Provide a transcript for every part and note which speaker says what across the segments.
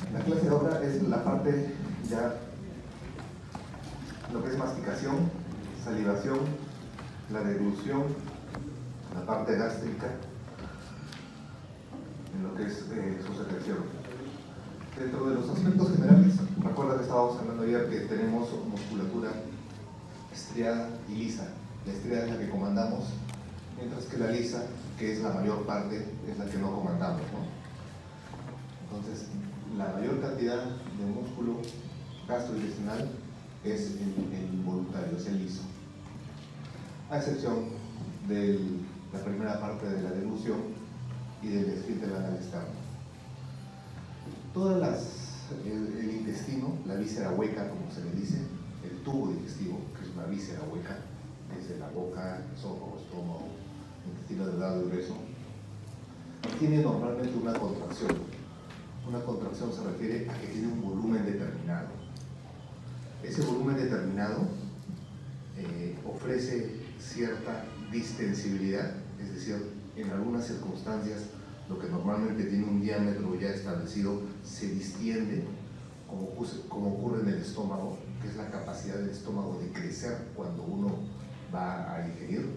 Speaker 1: La clase de ahora es la parte ya, lo que es masticación, salivación, la deglución, la parte gástrica, en lo que es su secreción. Dentro de los aspectos generales, recuerda que estábamos hablando ayer que tenemos musculatura estriada y lisa. La estriada es la que comandamos, mientras que la lisa, que es la mayor parte, es la que no comandamos, ¿no? Entonces, la mayor cantidad de músculo gastrointestinal es el involuntario, es el liso. A excepción de la primera parte de la deglución y del esfínter anal externo. El intestino, la víscera hueca, como se le dice, el tubo digestivo, que es una víscera hueca, desde la boca, esófago, estómago, intestino delgado y grueso, tiene normalmente una contracción. Una contracción se refiere a que tiene un volumen determinado. Ese volumen determinado ofrece cierta distensibilidad, es decir, en algunas circunstancias lo que normalmente tiene un diámetro ya establecido se distiende, como ocurre en el estómago, que es la capacidad del estómago de crecer cuando uno va a ingerir.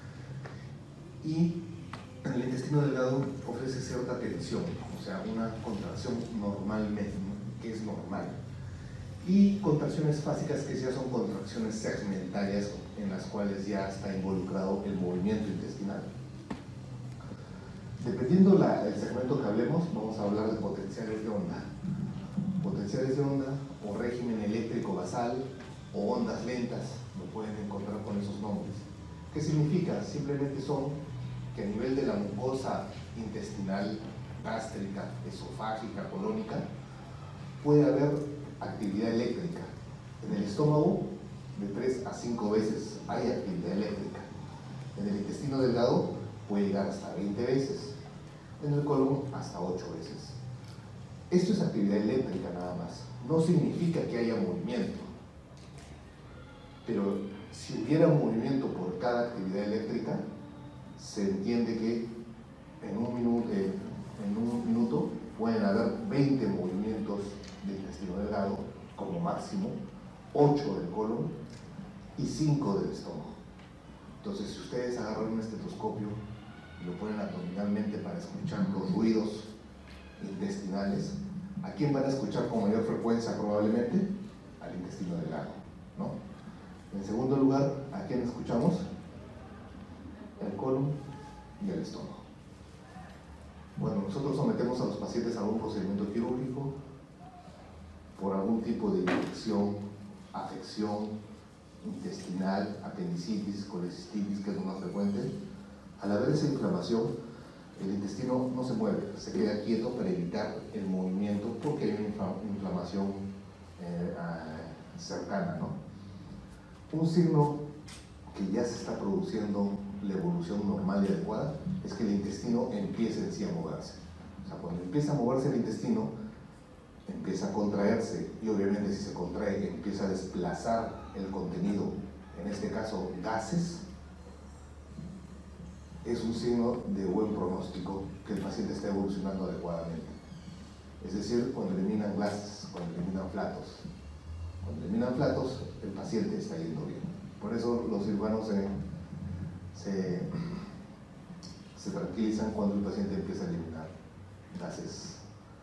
Speaker 1: Y en el intestino delgado ofrece cierta tensión, o sea, una contracción normalmente, que es normal. Y contracciones fásicas que ya son contracciones segmentarias en las cuales ya está involucrado el movimiento intestinal. Dependiendo el segmento que hablemos, vamos a hablar de potenciales de onda. Potenciales de onda o régimen eléctrico basal o ondas lentas, lo pueden encontrar con esos nombres. ¿Qué significa? Simplemente son que a nivel de la mucosa intestinal, gástrica, esofágica, colónica, puede haber actividad eléctrica. En el estómago, de 3 a 5 veces hay actividad eléctrica. En el intestino delgado puede llegar hasta 20 veces. En el colon hasta 8 veces. Esto es actividad eléctrica nada más. No significa que haya movimiento. Pero si hubiera movimiento por cada actividad eléctrica, se entiende que en un minuto pueden haber 20 movimientos del intestino delgado como máximo, 8 del colon y 5 del estómago. Entonces, si ustedes agarran un estetoscopio y lo ponen abdominalmente para escuchar los ruidos intestinales, ¿a quién van a escuchar con mayor frecuencia probablemente? Al intestino delgado, ¿no? En segundo lugar, ¿a quién escuchamos? El colon y el estómago. Bueno, nosotros sometemos a los pacientes a un procedimiento quirúrgico por algún tipo de infección, afección intestinal, apendicitis, colecistitis, que es lo más frecuente. Al haber esa inflamación, el intestino no se mueve, se queda quieto para evitar el movimiento porque hay una inflamación cercana, ¿no? Un signo que ya se está produciendo la evolución normal y adecuada es que el intestino empieza en sí a moverse. O sea, cuando empieza a moverse el intestino, empieza a contraerse y obviamente si se contrae empieza a desplazar el contenido, en este caso gases. Es un signo de buen pronóstico que el paciente está evolucionando adecuadamente. Es decir, cuando eliminan gases, cuando eliminan flatos. Cuando eliminan flatos, el paciente está yendo bien. Por eso los cirujanos se tranquilizan cuando el paciente empieza a eliminar gases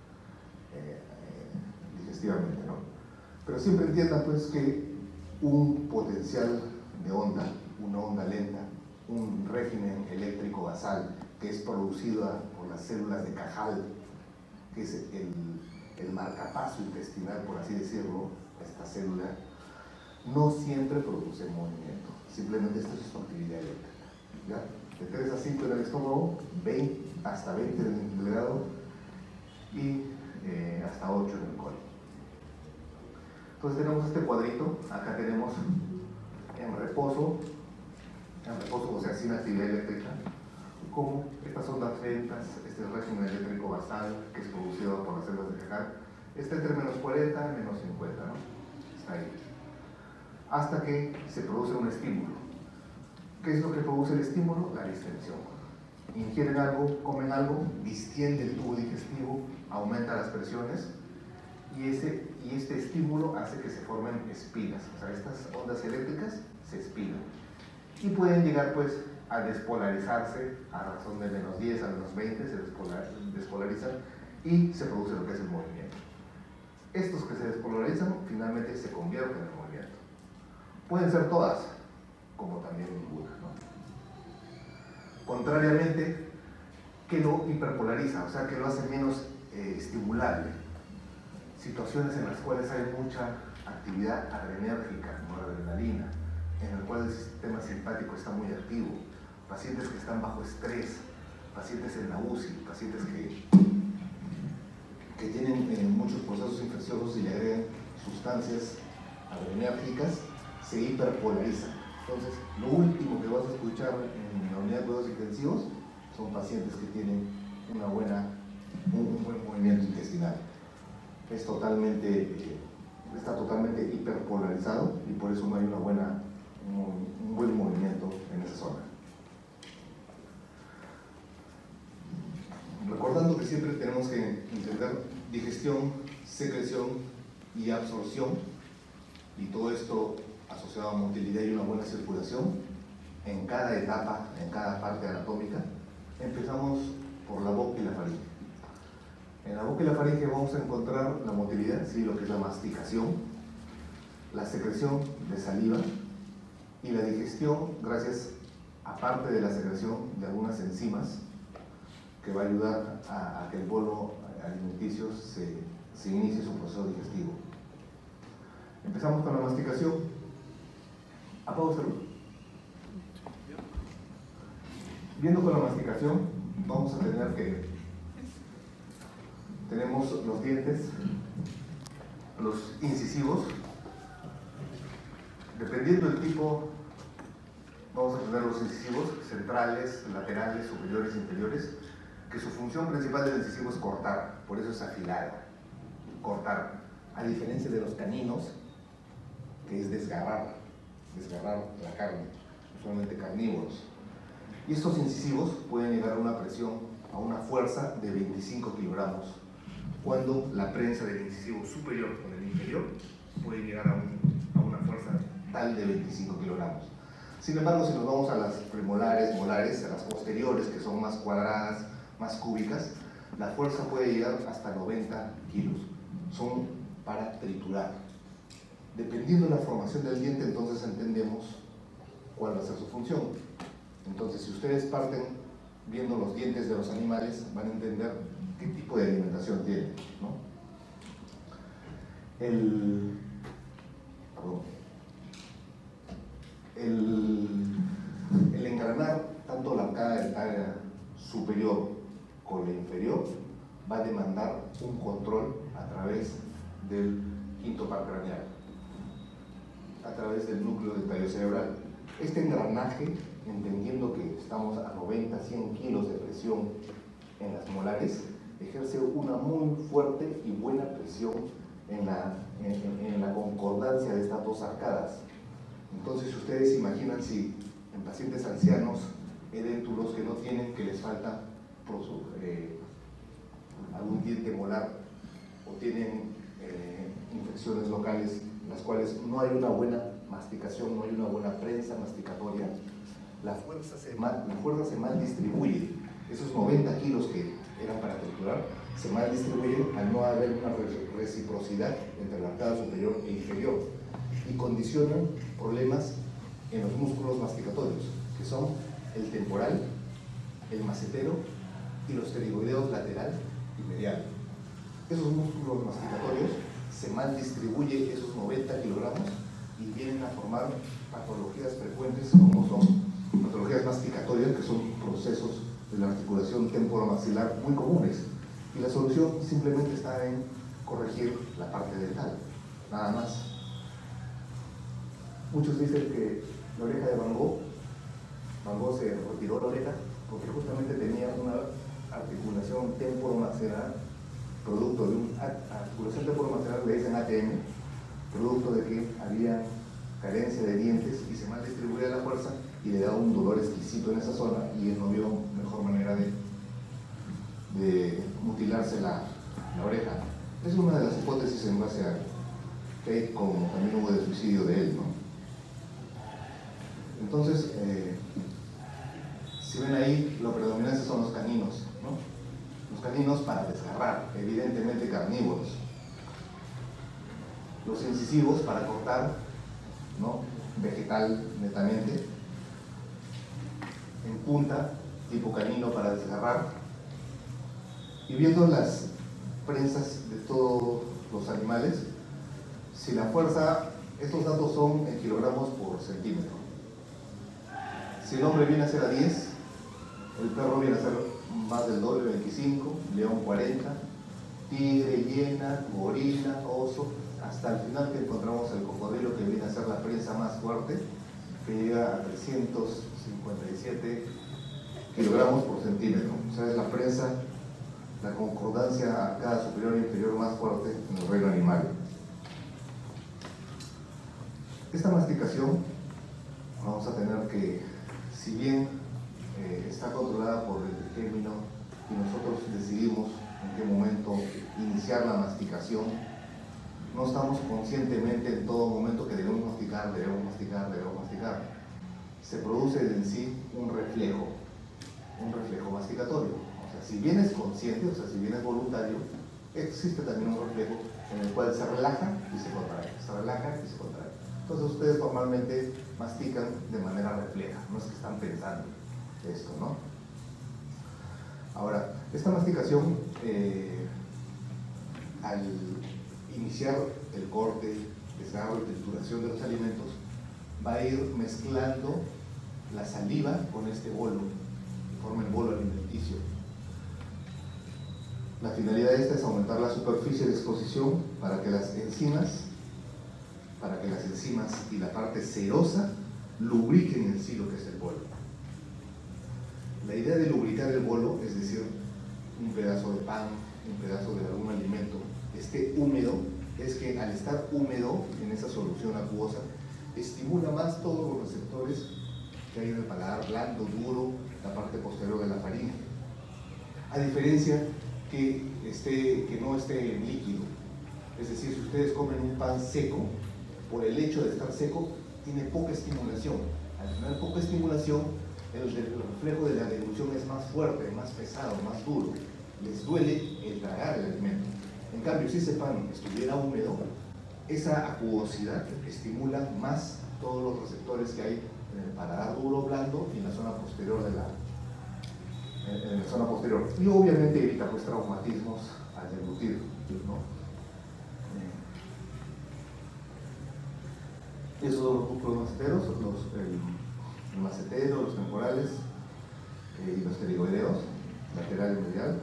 Speaker 1: digestivamente, ¿no? Pero siempre entiendan pues que un potencial de onda, una onda lenta, un régimen eléctrico basal que es producida por las células de Cajal, que es el marcapaso intestinal, por así decirlo, esta célula, no siempre produce movimiento, simplemente esta es su actividad eléctrica, ¿ya? De 3 a 5 en el estómago, hasta 20 en el delgado y hasta 8 en el colon. Entonces tenemos este cuadrito, acá tenemos en reposo, o sea, sin actividad eléctrica, como estas ondas lentas, este régimen eléctrico basal que es producido por las células de Cajal, está entre menos 40 y menos 50, ¿no? Está ahí. Hasta que se produce un estímulo. ¿Qué es lo que produce el estímulo? La distensión. Ingieren algo, comen algo, distiende el tubo digestivo, aumenta las presiones y este estímulo hace que se formen espinas, o sea, estas ondas eléctricas se espinan y pueden llegar pues a despolarizarse a razón de menos 10 a menos 20, se despolarizan y se produce lo que es el movimiento. Estos que se despolarizan finalmente se convierten en movimiento. Pueden ser todas, como también ninguna, ¿no? Contrariamente, que lo hiperpolariza, o sea que lo hace menos estimulable. Situaciones en las cuales hay mucha actividad adrenérgica, noradrenalina, en el cual el sistema simpático está muy activo, pacientes que están bajo estrés, pacientes en la UCI, pacientes que tienen muchos procesos infecciosos y le agregan sustancias adrenérgicas, se hiperpolarizan. Entonces, lo último que vas a escuchar en la unidad de cuidados intensivos son pacientes que tienen un buen movimiento intestinal. Está totalmente hiperpolarizado y por eso no hay un buen movimiento en esa zona. Recordando que siempre tenemos que entender digestión, secreción y absorción, y todo esto asociado a motilidad y una buena circulación en cada etapa, en cada parte anatómica. Empezamos por la boca y la faringe. En la boca y la faringe vamos a encontrar la motilidad, sí, lo que es la masticación, la secreción de saliva y la digestión, gracias, aparte de la secreción de algunas enzimas, que va a ayudar a que el bolo alimenticio se inicie su proceso digestivo. Empezamos con la masticación. Apaga usted. Viendo con la masticación, vamos a tener que tenemos los dientes, los incisivos. Dependiendo del tipo, vamos a tener los incisivos centrales, laterales, superiores, inferiores, que su función principal del incisivo es cortar, por eso es afilado, cortar, a diferencia de los caninos, que es desgarrar la carne, usualmente carnívoros. Y estos incisivos pueden llegar a una presión, a una fuerza de 25 kilogramos, cuando la prensa del incisivo superior con el inferior puede llegar a una fuerza tal de 25 kilogramos. Sin embargo, si nos vamos a las premolares, molares, a las posteriores, que son más cuadradas, más cúbicas, la fuerza puede llegar hasta 90 kilos. Son para triturar. Dependiendo de la formación del diente, entonces entendemos cuál va a ser su función. Entonces, si ustedes parten viendo los dientes de los animales, van a entender qué tipo de alimentación tienen, ¿no? El engranar tanto la arcada dentaria superior con la inferior va a demandar un control a través del quinto par craneal, a través del núcleo del tallo cerebral. Este engranaje, entendiendo que estamos a 90-100 kilos de presión en las molares, ejerce una muy fuerte y buena presión en la concordancia de estas dos arcadas. Entonces, ustedes imaginan si en pacientes ancianos, edéntulos que no tienen, que les falta algún diente molar o tienen infecciones locales, en las cuales no hay una buena masticación, no hay una buena prensa masticatoria, la fuerza se mal distribuye. Esos 90 kilos que eran para triturar se mal distribuyen al no haber una reciprocidad entre la arcada superior e inferior y condicionan problemas en los músculos masticatorios, que son el temporal, el macetero y los pterigoideos lateral y medial. Esos músculos masticatorios se mal distribuyen esos 90 kilogramos y vienen a formar patologías frecuentes como son patologías masticatorias, que son procesos de la articulación temporomaxilar muy comunes. Y la solución simplemente está en corregir la parte dental, nada más. Muchos dicen que la oreja de Van Gogh se retiró la oreja porque justamente tenía una articulación temporomaxilar, producto de una articulación temporomaxilar, le dicen ATM, producto de que había carencia de dientes y se mal distribuía la fuerza y le daba un dolor exquisito en esa zona y él no vio mejor manera de mutilarse la oreja. Es una de las hipótesis en base a que hay, como también hubo de suicidio de él, ¿no? Entonces, si ven ahí, lo predominante son los caninos, ¿no? Los caninos para desgarrar, evidentemente carnívoros. Los incisivos para cortar, ¿no? Vegetal netamente. En punta, tipo canino para desgarrar. Y viendo las prensas de todos los animales, si la fuerza, estos datos son en kilogramos por centímetro. Si el hombre viene a ser a 10, el perro viene a ser más del doble, 25, león 40, tigre, hiena, gorila, oso, hasta el final que encontramos el cocodrilo, que viene a ser la prensa más fuerte, que llega a 357 kilogramos por centímetro. O sea, es la prensa, la concordancia arcada superior e inferior más fuerte en el reino animal. Esta masticación, vamos a tener que, si bien está controlada por el trigémino y nosotros decidimos en qué momento iniciar la masticación, no estamos conscientemente en todo momento que debemos masticar, debemos masticar, debemos masticar. Se produce en sí un reflejo masticatorio. O sea, si bien es consciente, o sea, si bien es voluntario, existe también un reflejo en el cual se relaja y se contrae, se relaja y se contrae. Entonces ustedes normalmente mastican de manera refleja, no es que están pensando esto, ¿no? Ahora, esta masticación, al iniciar el corte, desgarro y trituración de los alimentos, va a ir mezclando la saliva con este bolo, que forma el bolo alimenticio. La finalidad de esta es aumentar la superficie de exposición para que las enzimas y la parte serosa lubriquen en sí lo que es el bolo. La idea de lubricar el bolo, es decir, un pedazo de pan, un pedazo de algún alimento, esté húmedo, es que al estar húmedo en esa solución acuosa, estimula más todos los receptores que hay en el paladar blando, duro, la parte posterior de la faringe. A diferencia que no esté en líquido. Es decir, si ustedes comen un pan seco, por el hecho de estar seco, tiene poca estimulación. Al tener poca estimulación, el reflejo de la deglución es más fuerte, más pesado, más duro. Les duele el tragar el alimento. En cambio, si ese pan estuviera húmedo, esa acuosidad estimula más todos los receptores que hay en el paladar duro, blando y en la zona posterior y obviamente evita pues traumatismos al deglutir, ¿no? Esos son los músculos maceteros, el macetero, los temporales y los pterigoideos, lateral y medial.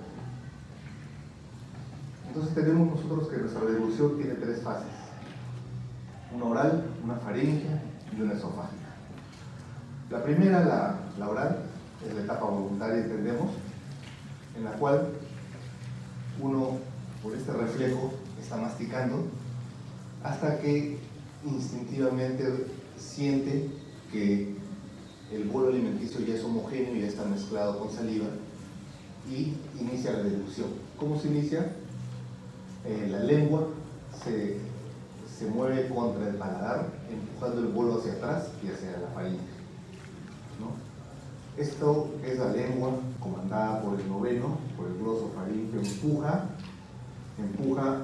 Speaker 1: Entonces tenemos nosotros que nuestra deglución tiene 3 fases: una oral, una faríngea y una esofágica. La primera, la oral, es la etapa voluntaria, entendemos, en la cual uno, por este reflejo, está masticando hasta que instintivamente siente que el bolo alimenticio ya es homogéneo, ya está mezclado con saliva y inicia la deglución. ¿Cómo se inicia? La lengua se mueve contra el paladar, empujando el bolo hacia atrás y hacia la faringe, ¿no? Esto es la lengua comandada por el noveno, por el gloso faríngeo, empuja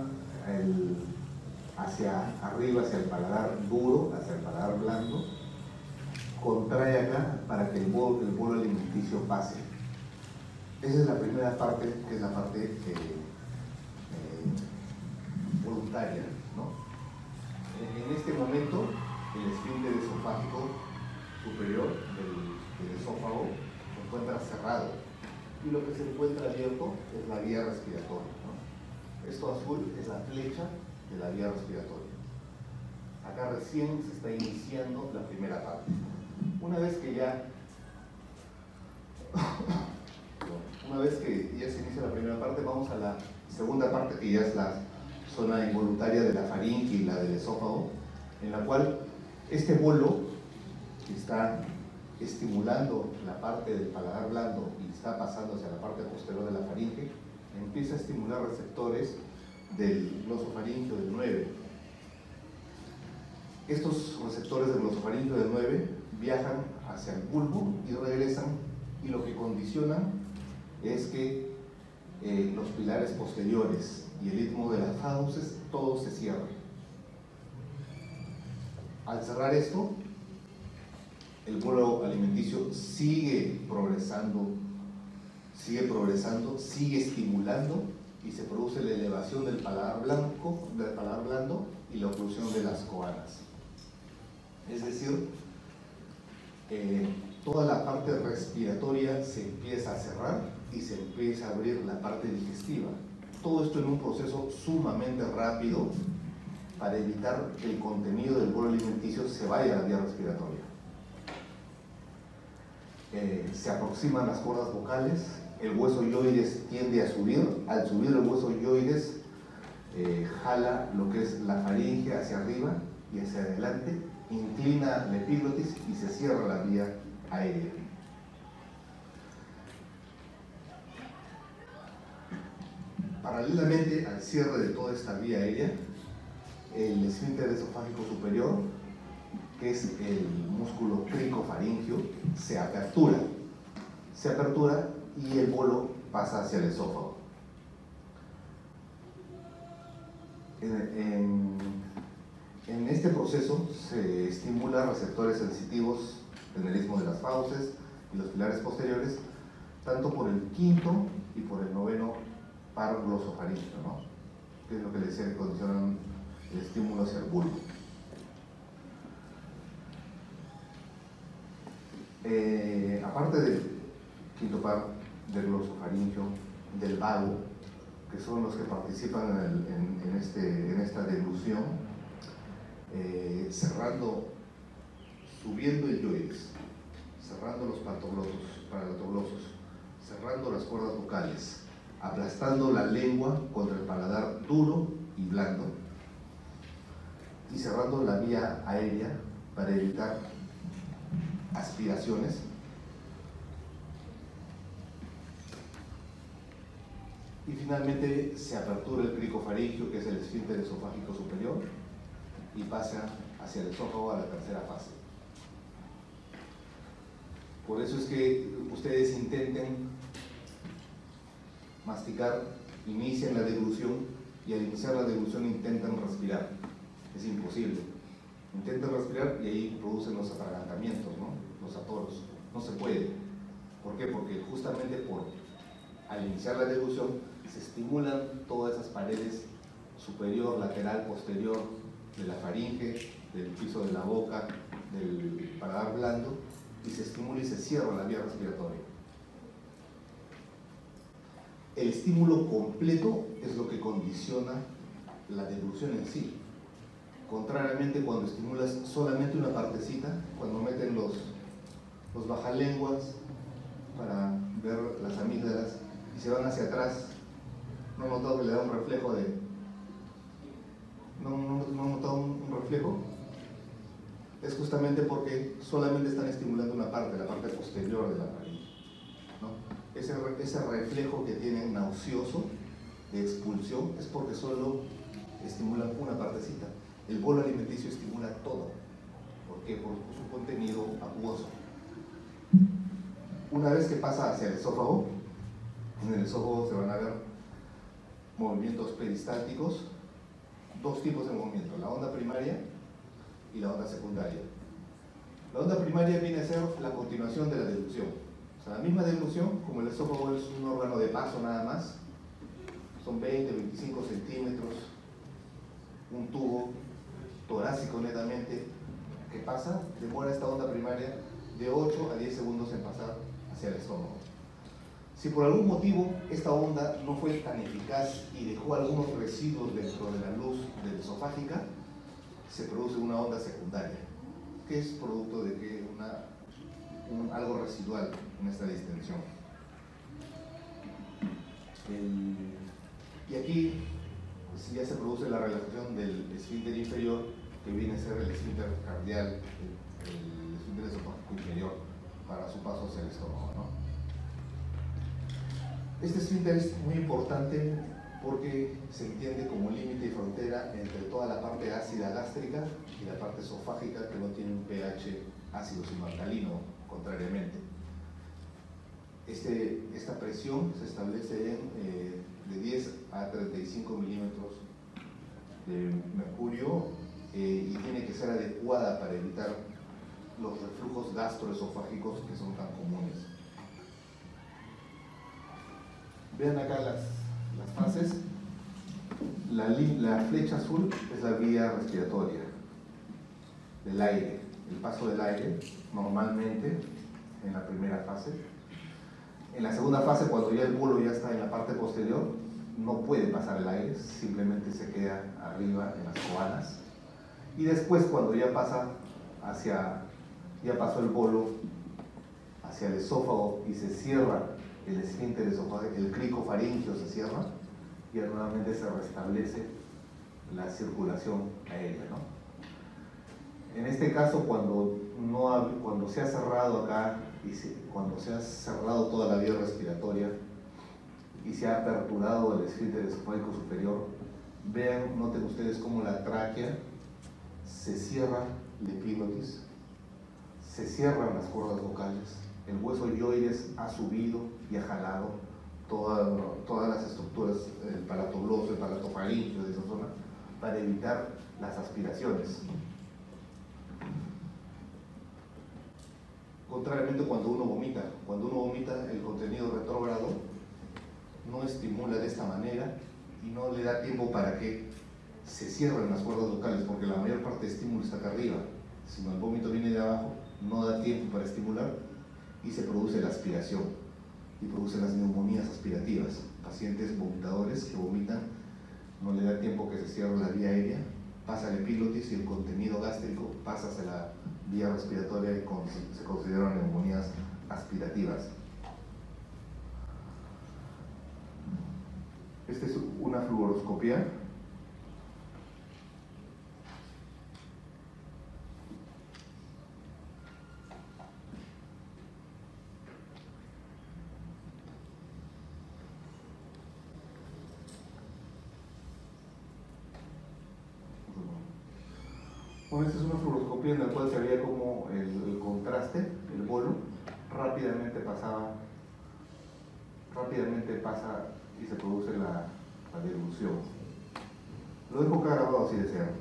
Speaker 1: hacia arriba, hacia el paladar duro, hacia el paladar blando, contrae acá para que el bolo alimenticio pase. Esa es la primera parte, que es la parte voluntaria, ¿no? En este momento, el esfínter esofágico superior del esófago se encuentra cerrado y lo que se encuentra abierto es la vía respiratoria, ¿no? Esto azul es la flecha de la vía respiratoria. Acá recién se está iniciando la primera parte. Una vez que ya se inicia la primera parte, vamos a la segunda parte, que ya es la zona involuntaria de la faringe y la del esófago, en la cual este bolo que está estimulando la parte del paladar blando y está pasando hacia la parte posterior de la faringe, empieza a estimular receptores del glosofaringio del 9. Estos receptores del glosofaringio del 9 viajan hacia el bulbo y regresan, y lo que condicionan es que los pilares posteriores y el istmo de las fauces, todo se cierra. Al cerrar esto, el bolo alimenticio sigue progresando, sigue estimulando, y se produce la elevación del paladar blando y la oclusión de las coanas. Es decir, toda la parte respiratoria se empieza a cerrar y se empieza a abrir la parte digestiva. Todo esto en un proceso sumamente rápido para evitar que el contenido del bolo alimenticio se vaya a la vía respiratoria. Se aproximan las cuerdas vocales, el hueso yoides tiende a subir. Al subir el hueso yoides, jala lo que es la faringe hacia arriba y hacia adelante, inclina la epiglotis y se cierra la vía aérea. Paralelamente al cierre de toda esta vía aérea, el esfínter esofágico superior, que es el músculo cricofaringio, se apertura y el bolo pasa hacia el esófago. En este proceso se estimulan receptores sensitivos en el istmo de las fauces y los pilares posteriores, tanto por el quinto y por el noveno par glosofaringio, ¿no? Que es lo que les decía que condicionan el estímulo hacia el bulbo. Aparte del quinto par del glosofaringio, del vago, que son los que participan en esta deglución, subiendo el yoides, cerrando los palatoglosos, cerrando las cuerdas vocales, aplastando la lengua contra el paladar duro y blando, y cerrando la vía aérea para evitar aspiraciones. Y finalmente se apertura el cricofaringio, que es el esfínter esofágico superior, y pasa hacia el esófago a la tercera fase. Por eso es que ustedes intenten masticar, inician la deglución, y al iniciar la deglución intentan respirar. Es imposible. Intentan respirar y ahí producen los atragantamientos, ¿no? Los atoros. No se puede. ¿Por qué? Porque justamente al iniciar la deglución se estimulan todas esas paredes superior, lateral, posterior de la faringe, del piso de la boca, del paladar blando, y se estimula y se cierra la vía respiratoria. El estímulo completo es lo que condiciona la deglución en sí. Contrariamente, cuando estimulas solamente una partecita, cuando meten los bajalenguas para ver las amígdalas y se van hacia atrás, ¿no han notado que le da un reflejo de... ¿No han notado un reflejo? Es justamente porque solamente están estimulando una parte, la parte posterior de la faringe, ¿no? Ese reflejo que tienen nauseoso de expulsión es porque solo estimulan una partecita. El bolo alimenticio estimula todo. ¿Por qué? Por su contenido acuoso. Una vez que pasa hacia el esófago, en el esófago se van a ver movimientos peristálticos, dos tipos de movimiento, la onda primaria y la onda secundaria. La onda primaria viene a ser la continuación de la deglución. O sea, la misma deglución, como el esófago es un órgano de paso nada más, son 20, 25 centímetros, un tubo torácico netamente, que pasa, demora esta onda primaria de 8 a 10 segundos en pasar hacia el estómago. Si por algún motivo esta onda no fue tan eficaz y dejó algunos residuos dentro de la luz esofágica, se produce una onda secundaria, que es producto de que algo residual en esta distensión. Y aquí pues, ya se produce la relajación del esfínter inferior, que viene a ser el esfínter cardial, el esfínter esofágico inferior, para su paso hacia el estómago, ¿no? Este esfínter es muy importante porque se entiende como límite y frontera entre toda la parte ácida gástrica y la parte esofágica, que no tiene un pH ácido sino alcalino, contrariamente. Esta presión se establece de 10 a 35 milímetros de mercurio y tiene que ser adecuada para evitar los reflujos gastroesofágicos que son tan comunes. Vean acá las fases. La flecha azul es la vía respiratoria del aire, el paso del aire normalmente en la primera fase. En la segunda fase, cuando ya el bolo ya está en la parte posterior, no puede pasar el aire, simplemente se queda arriba en las coanas. Y después, cuando ya pasa ya pasó el bolo hacia el esófago y se cierra el esfínter esofágico, el crico faríngeo se cierra, y nuevamente se restablece la circulación aérea, ¿no? En este caso, cuando se ha cerrado acá, cuando se ha cerrado toda la vía respiratoria y se ha aperturado el esfínter esofágico superior, vean, noten ustedes cómo la tráquea se cierra la epiglotis, se cierran las cuerdas vocales, el hueso yoides ha subido y ha jalado todas las estructuras, el palato gloso, el palato faríngeo de esa zona, para evitar las aspiraciones. Contrariamente, cuando uno vomita el contenido retrógrado no estimula de esta manera y no le da tiempo para que se cierren las cuerdas vocales, porque la mayor parte de estímulo está acá arriba. Si no, el vómito viene de abajo, no da tiempo para estimular y se produce la aspiración y produce las neumonías aspirativas. Pacientes vomitadores que vomitan, no le da tiempo que se cierre la vía aérea, pasa la epiglotis y el contenido gástrico pasa hacia la vía respiratoria y se consideran neumonías aspirativas. Esta es una fluoroscopía. Bueno, esta es una fluoroscopía en la cual se veía como el contraste, el bolo, rápidamente pasa y se produce la dilución. Lo dejo acá grabado si desean.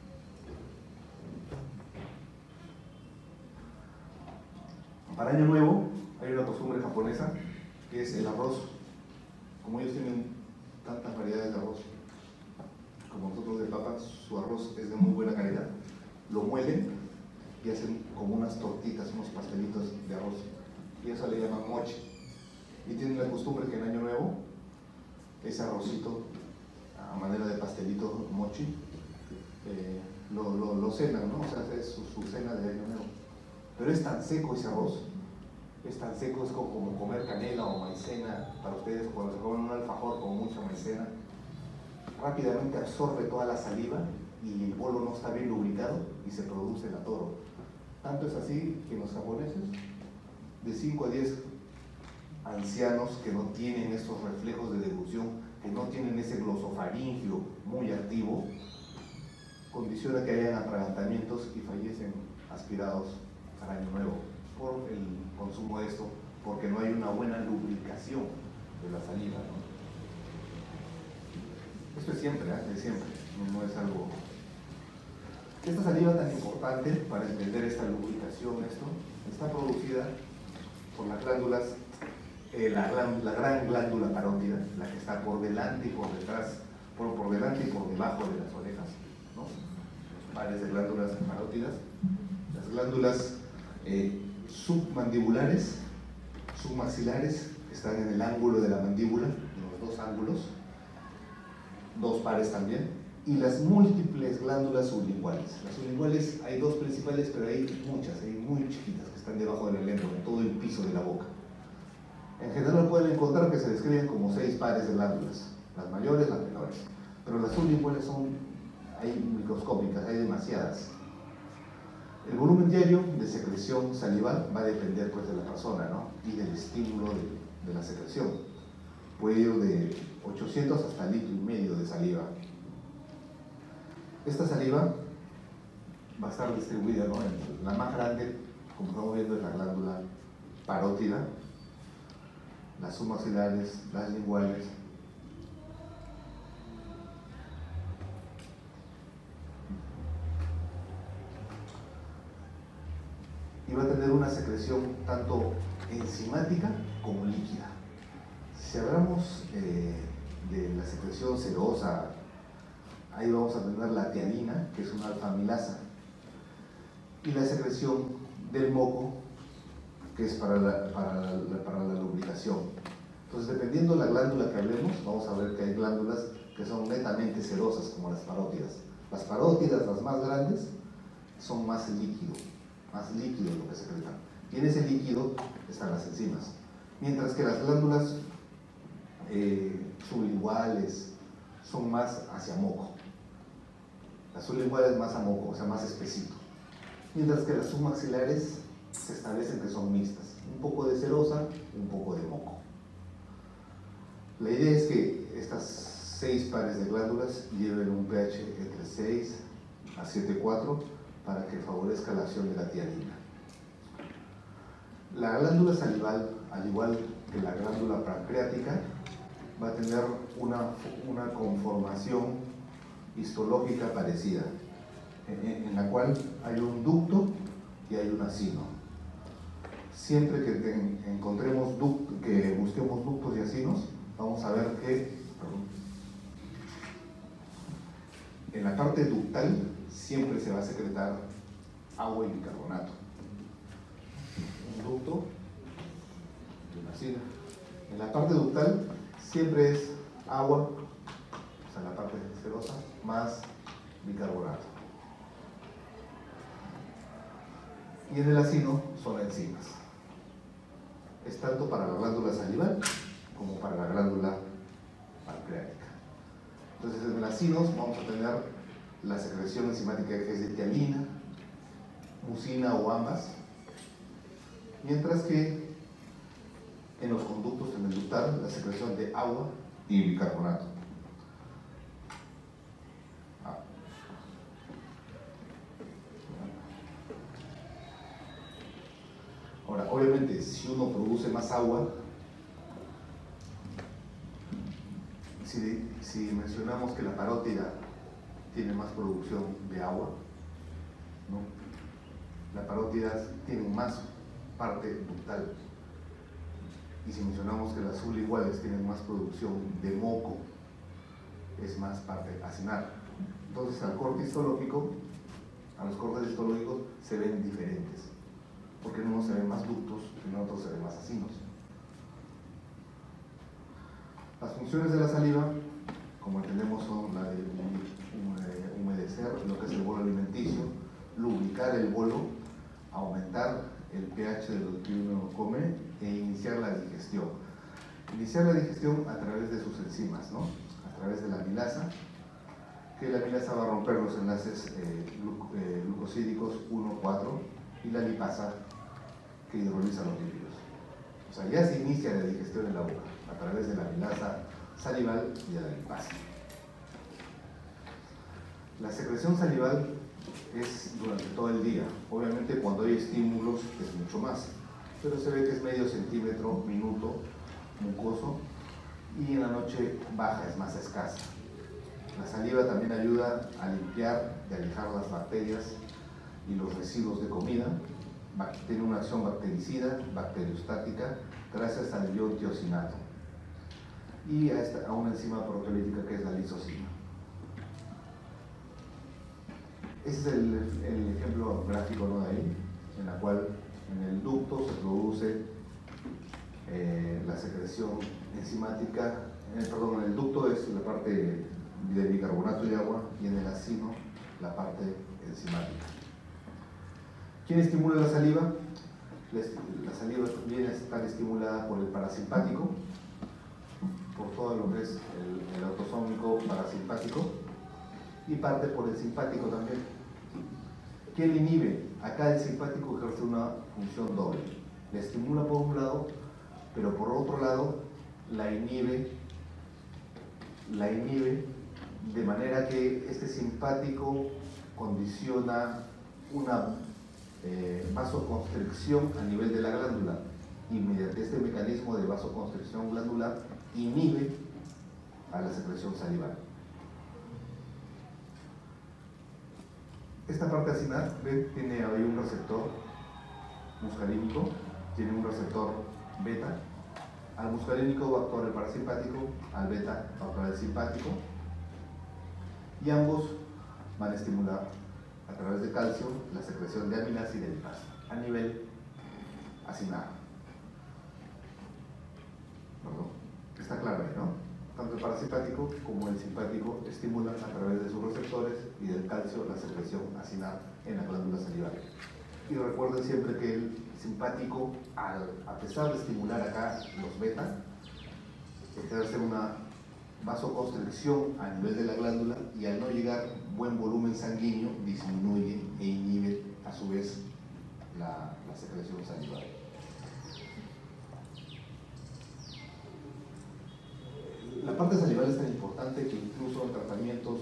Speaker 1: Para Año Nuevo hay una costumbre japonesa que es el arroz. Como ellos tienen tantas variedades de arroz, como nosotros de papa, su arroz es de muy buena calidad. Lo muelen y hacen como unas tortitas, unos pastelitos de arroz, y eso le llaman mochi. Y tienen la costumbre que en Año Nuevo ese arrocito a manera de pastelito mochi lo cenan, ¿no? O sea, es su cena de Año Nuevo. Pero es tan seco ese arroz, es tan seco, es como comer canela o maicena para ustedes cuando se comen un alfajor con mucha maicena. Rápidamente absorbe toda la saliva y el bolo no está bien lubricado y se produce el atoro. Tanto es así que los japoneses, de 5 a 10 ancianos que no tienen estos reflejos de deglución, que no tienen ese glosofaringio muy activo, condiciona que hayan atragantamientos y fallecen aspirados al Año Nuevo por el consumo de esto, porque no hay una buena lubricación de la saliva, ¿no? Esto es siempre, de siempre, no es algo... Esta saliva tan importante para entender esta lubricación, está producida por las glándulas, la gran glándula parótida, la que está por delante y por detrás, por delante y por debajo de las orejas, ¿no? Los pares de glándulas parótidas, las glándulas submandibulares, submaxilares, que están en el ángulo de la mandíbula, en los dos ángulos, dos pares también, y las múltiples glándulas sublinguales. Las sublinguales hay dos principales, pero hay muchas, hay muy chiquitas que están debajo de la lengua, en todo el piso de la boca. En general pueden encontrar que se describen como 6 pares de glándulas, las mayores, las menores, pero las sublinguales hay microscópicas, hay demasiadas. El volumen diario de secreción salival va a depender pues de la persona, ¿no? Y del estímulo de la secreción. Puede ir de 800 hasta 1,5 litros de saliva. Esta saliva va a estar distribuida, ¿no? La más grande, como estamos viendo, es la glándula parótida, las submaxilares, las linguales, y va a tener una secreción tanto enzimática como líquida. Si hablamos de la secreción serosa, ahí vamos a tener la tianina, que es una alfa-amilasa, y la secreción del moco, que es para la lubricación. Entonces, dependiendo de la glándula que hablemos, vamos a ver que hay glándulas que son netamente serosas, como las parótidas. Las parótidas, las más grandes, son más líquido lo que secretan. Y en ese líquido están las enzimas. Mientras que las glándulas sublinguales son más hacia moco. Las sublinguales más a moco, o sea, más espesito. Mientras que las submaxilares se establecen que son mixtas. Un poco de serosa y un poco de moco. La idea es que estas 6 pares de glándulas lleven un pH entre 6 a 7,4 para que favorezca la acción de la tianina. La glándula salival, al igual que la glándula pancreática, va a tener una conformación histológica parecida, en la cual hay un ducto y hay un acino. Siempre que encontremos que busquemos ductos y acinos, vamos a ver que en la parte ductal siempre se va a secretar agua y bicarbonato. Un ducto y una acina. En la parte ductal siempre es agua, o sea, la parte serosa, más bicarbonato. Y en el acino son enzimas. Es tanto para la glándula salival como para la glándula pancreática. Entonces, en los acinos vamos a tener la secreción enzimática que es de tiamina, mucina o ambas, mientras que en los conductos, en el ductal, la secreción de agua y bicarbonato. Ahora, obviamente, si uno produce más agua, si mencionamos que la parótida tiene más producción de agua, ¿no? La parótida tiene más parte ductal. Y si mencionamos que las sublinguales tienen más producción de moco, es más parte acinar. Entonces, al corte histológico, a los cortes histológicos se ven diferentes, porque en unos se ven más ductos y en otros se ven más acinos. Las funciones de la saliva, como entendemos, son la de humedecer lo que es el bolo alimenticio, lubricar el bolo, aumentar el pH de lo que uno come e iniciar la digestión. Iniciar la digestión a través de sus enzimas, ¿no? A través de la amilasa, que la amilasa va a romper los enlaces glucosídicos 1,4 y la lipasa, que hidroliza los lípidos. O sea, ya se inicia la digestión en la boca a través de la amilasa salival y de la lipasa. La secreción salival es durante todo el día. Obviamente cuando hay estímulos es mucho más, pero se ve que es medio centímetro, minuto, mucoso, y en la noche baja, es más escasa. La saliva también ayuda a limpiar y alejar las bacterias y los residuos de comida. Tiene una acción bactericida, bacteriostática, gracias al ion tiosinato y a una enzima proteolítica que es la lisocima. Ese es el ejemplo gráfico, ¿no? De ahí, en la cual en el ducto se produce la secreción enzimática, en el ducto es la parte de bicarbonato y agua, y en el acino la parte enzimática. ¿Quién estimula la saliva? La saliva viene a estar estimulada por el parasimpático, por todo lo que es el autosómico parasimpático, y parte por el simpático también. ¿Quién inhibe? Acá el simpático ejerce una función doble. La estimula por un lado, pero por otro lado la inhibe la inhibe, de manera que este simpático condiciona una vasoconstricción a nivel de la glándula, y mediante este mecanismo de vasoconstricción glandular inhibe a la secreción salival. Esta parte acinar, ¿ven? Tiene ahí un receptor muscarínico, tiene un receptor beta. Al muscarínico va a actuar el parasimpático, al beta va a actuar el simpático, y ambos van a estimular a través de calcio la secreción de amilasa y de lipasa a nivel acinar. ¿Perdón? Está claro ahí, ¿no? Tanto el parasimpático como el simpático estimulan a través de sus receptores y del calcio la secreción acinar en la glándula salival. Y recuerden siempre que el simpático, a pesar de estimular acá los beta, ejerce una vasoconstricción a nivel de la glándula, y al no llegar buen volumen sanguíneo disminuye e inhibe a su vez la secreción salival. La parte salival es tan importante que incluso en tratamientos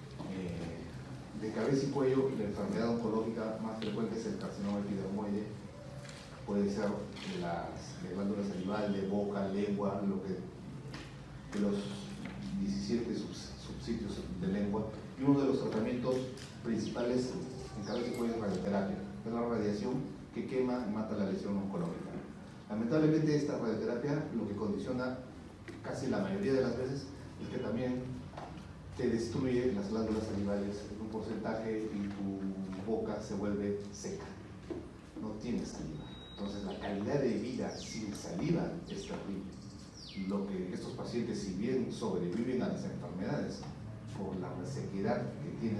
Speaker 1: de cabeza y cuello, la enfermedad oncológica más frecuente es el carcinoma epidermoide. Puede ser de glándula salival, de boca, lengua, de los 17 subsitios de lengua. Y uno de los tratamientos principales en cabeza y cuello es radioterapia. Es la radiación que quema y mata la lesión oncológica. Lamentablemente esta radioterapia lo que condiciona casi la mayoría de las veces es que también te destruye las glándulas salivales en un porcentaje, y tu boca se vuelve seca, no tiene saliva. Entonces la calidad de vida sin saliva es terrible. Lo que estos pacientes, si bien sobreviven a las enfermedades por la resequedad que tiene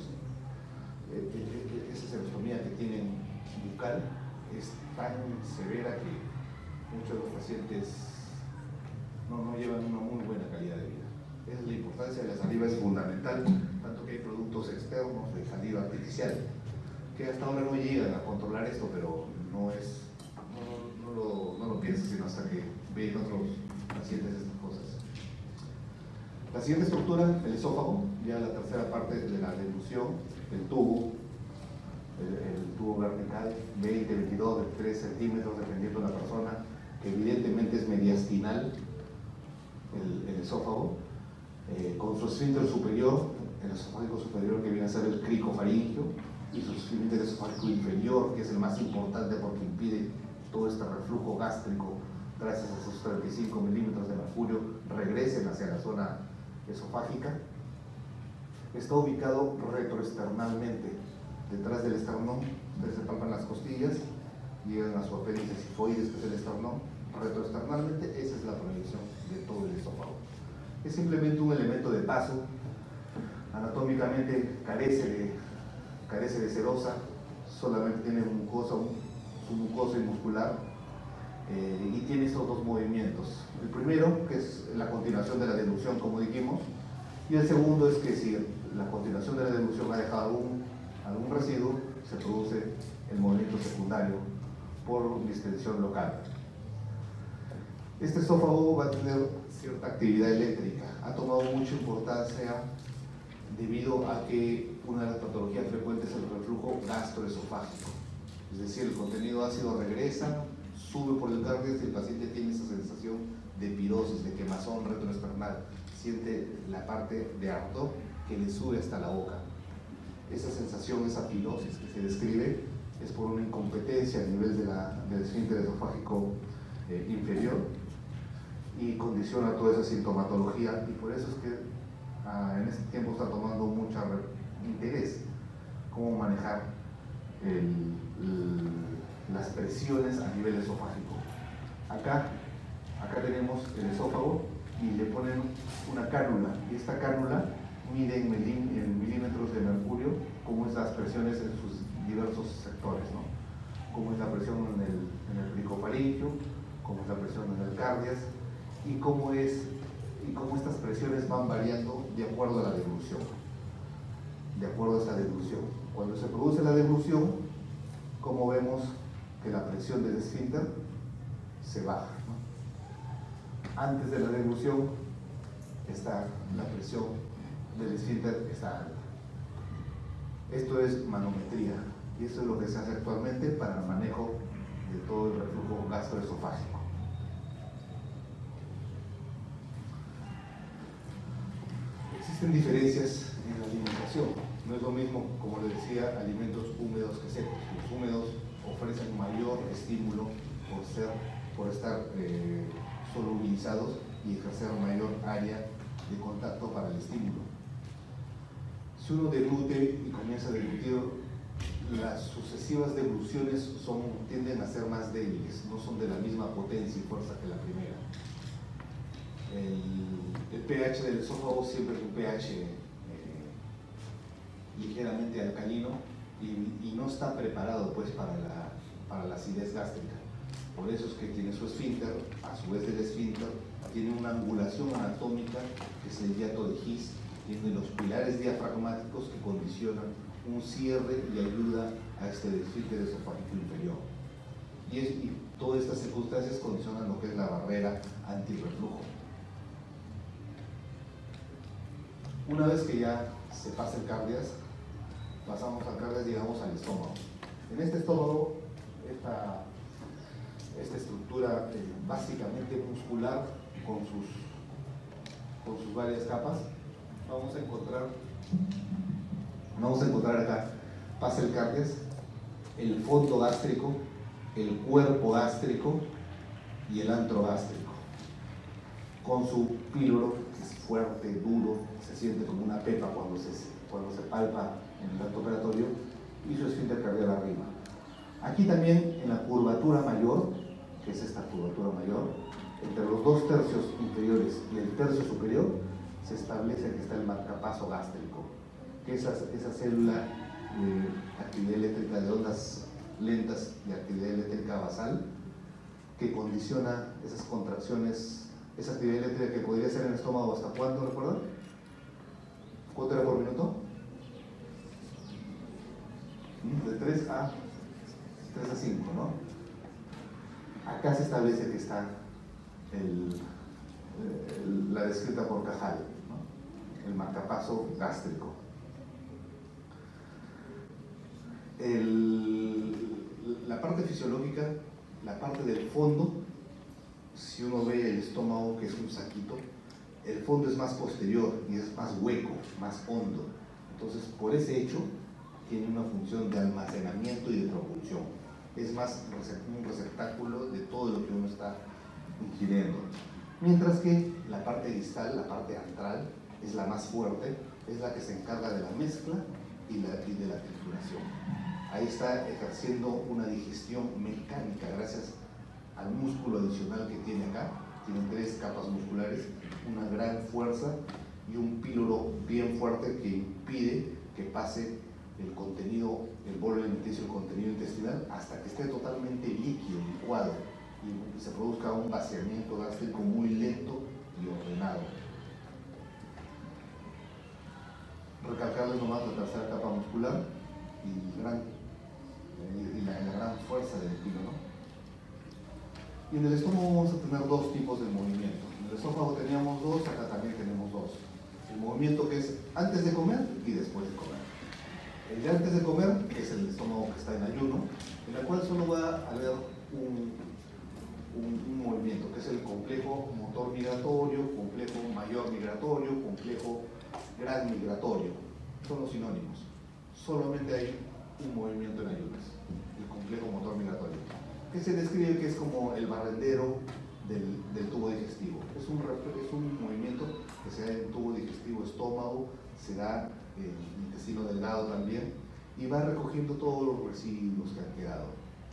Speaker 1: esa serostomía que tienen bucal, es tan severa que muchos de los pacientes no llevan una muy buena calidad de vida. Esa es la importancia de la saliva, es fundamental, tanto que hay productos externos de saliva artificial que hasta ahora no llegan a controlar esto, pero no lo piensa sino hasta que ven otros pacientes estas cosas. La siguiente estructura, el esófago, ya la tercera parte de la deglución, el tubo vertical, 20, 22, 23 centímetros, dependiendo de la persona, que evidentemente es mediastinal, el esófago, con su esfínter superior, el esofágico superior, que viene a ser el cricofaringio, y su esfínter esofágico inferior, que es el más importante porque impide todo este reflujo gástrico, gracias a esos 35 milímetros de mercurio, regresen hacia la zona esofágica. Está ubicado retroesternalmente, detrás del esternón. Ustedes se palpan las costillas, llegan a su apéndice sifoides, que es el esternón. Retroesternalmente, esa es la proyección de todo el esófago. Es simplemente un elemento de paso. Anatómicamente carece de sedosa, solamente tiene su mucosa y muscular, y tiene estos dos movimientos. El primero, que es la continuación de la deglución, como dijimos, y el segundo es que si la continuación de la deglución ha dejado algún residuo, se produce el movimiento secundario por distensión local. Este esófago va a tener cierta actividad eléctrica. Ha tomado mucha importancia debido a que una de las patologías frecuentes es el reflujo gastroesofágico. Es decir, el contenido ácido regresa, sube por el cardio, y el paciente tiene esa sensación de pirosis, de quemazón retroesternal. Siente la parte de ardor que le sube hasta la boca. Esa sensación, esa pirosis que se describe, es por una incompetencia a nivel del esfínter esofágico inferior, y condiciona toda esa sintomatología, y por eso es que en este tiempo está tomando mucho interés cómo manejar las presiones a nivel esofágico. Acá tenemos el esófago y le ponen una cánula, y esta cánula mide en milímetros de mercurio cómo es las presiones en sus diversos sectores, ¿no? Cómo es la presión en el cricofaringio, cómo es la presión en el cardias, y cómo estas presiones van variando de acuerdo a la deglución. De acuerdo a esta deglución. Cuando se produce la deglución, como vemos que la presión del esfínter se baja, ¿no? Antes de la deglución la presión del esfínter está alta. Esto es manometría y esto es lo que se hace actualmente para el manejo de todo el reflujo gastroesofágico. Existen diferencias en la alimentación. No es lo mismo, como les decía, alimentos húmedos que secos. Los húmedos ofrecen mayor estímulo por estar solubilizados y ejercer mayor área de contacto para el estímulo. Si uno deglute y comienza a deglutir, las sucesivas degluciones tienden a ser más débiles, no son de la misma potencia y fuerza que la primera. El pH del esófago siempre es un pH ligeramente alcalino y no está preparado pues para la acidez gástrica. Por eso es que tiene su esfínter, a su vez del esfínter, tiene una angulación anatómica que es el hiato de His, tiene los pilares diafragmáticos que condicionan un cierre y ayuda a este esfínter esofágico inferior. Y todas estas circunstancias condicionan lo que es la barrera antirreflujo. Una vez que ya se pasa el cardias, pasamos al cardias, digamos, al estómago. En este estómago, esta estructura básicamente muscular con sus varias capas, vamos a encontrar acá, pasa el cardias, el fondo gástrico, el cuerpo gástrico y el antro gástrico, con su píloro, que es fuerte, duro, se siente como una pepa cuando se palpa en el acto operatorio, y su esfínter cardial arriba. Aquí también en la curvatura mayor, que es esta curvatura mayor, entre los 2 tercios inferiores y el tercio superior, se establece que está el marcapaso gástrico, que es esa célula de actividad eléctrica de ondas lentas y actividad eléctrica basal, que condiciona esas contracciones, esa actividad eléctrica que podría ser en el estómago. ¿Hasta cuándo, recuerdan? ¿Cuánto era por minuto? De 3 a 5, ¿no? Acá se establece que está la descrita por Cajal, ¿no? El marcapaso gástrico. La parte fisiológica, la parte del fondo, si uno ve el estómago, que es un saquito, el fondo es más posterior y es más hueco, más hondo. Entonces, por ese hecho, tiene una función de almacenamiento y de propulsión. Es más un receptáculo de todo lo que uno está ingiriendo. Mientras que la parte distal, la parte antral, es la más fuerte, es la que se encarga de la mezcla y de la trituración. Ahí está ejerciendo una digestión mecánica gracias al músculo adicional que tiene acá. Tiene 3 capas musculares, una gran fuerza y un píloro bien fuerte que impide que pase el contenido, el bolo alimenticio, el contenido intestinal, hasta que esté totalmente líquido, licuado, y se produzca un vaciamiento gástrico muy lento y ordenado. Recalcarles nomás la tercera capa muscular y la gran fuerza del píloro. Y en el estómago vamos a tener 2 tipos de movimiento. En el esófago teníamos 2, acá también tenemos 2. El movimiento que es antes de comer y después de comer. El de antes de comer es el estómago que está en ayuno, en el cual solo va a haber un movimiento, que es el complejo motor migratorio, complejo mayor migratorio, complejo gran migratorio. Son los sinónimos. Solamente hay un movimiento en ayunas, el complejo motor migratorio, que se describe que es como el barrendero del tubo digestivo. Es un movimiento que se da en el tubo digestivo estómago, se da en el intestino delgado también, y va recogiendo todos los residuos que han quedado.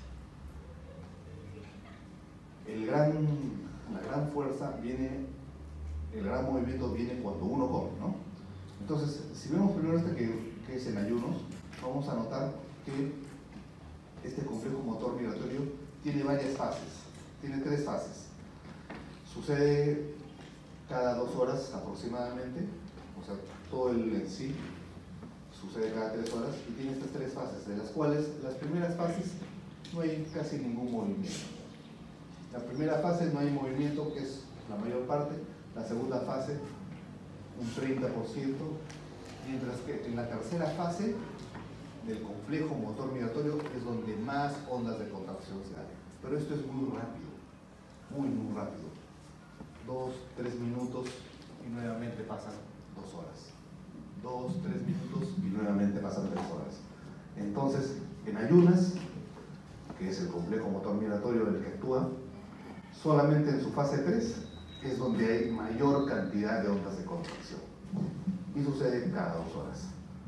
Speaker 1: La gran fuerza viene, el gran movimiento viene cuando uno come, ¿no? Entonces, si vemos primero que es en ayunos, vamos a notar que este complejo motor migratorio tiene varias fases, tiene 3 fases. Sucede cada 2 horas aproximadamente, o sea, todo el en sí sucede cada 3 horas y tiene estas 3 fases, de las cuales las primeras fases no hay casi ningún movimiento. La primera fase no hay movimiento, que es la mayor parte. La segunda fase un 30%, mientras que en la tercera fase del complejo motor migratorio es donde más ondas de contracción se dan. Pero esto es muy rápido, muy rápido. 2, 3 minutos y nuevamente pasan 2 horas. 2, 3 minutos y nuevamente pasan 3 horas. Entonces, en ayunas, que es el complejo motor migratorio en el que actúa, solamente en su fase 3 es donde hay mayor cantidad de ondas de contracción. Y sucede cada 2 horas.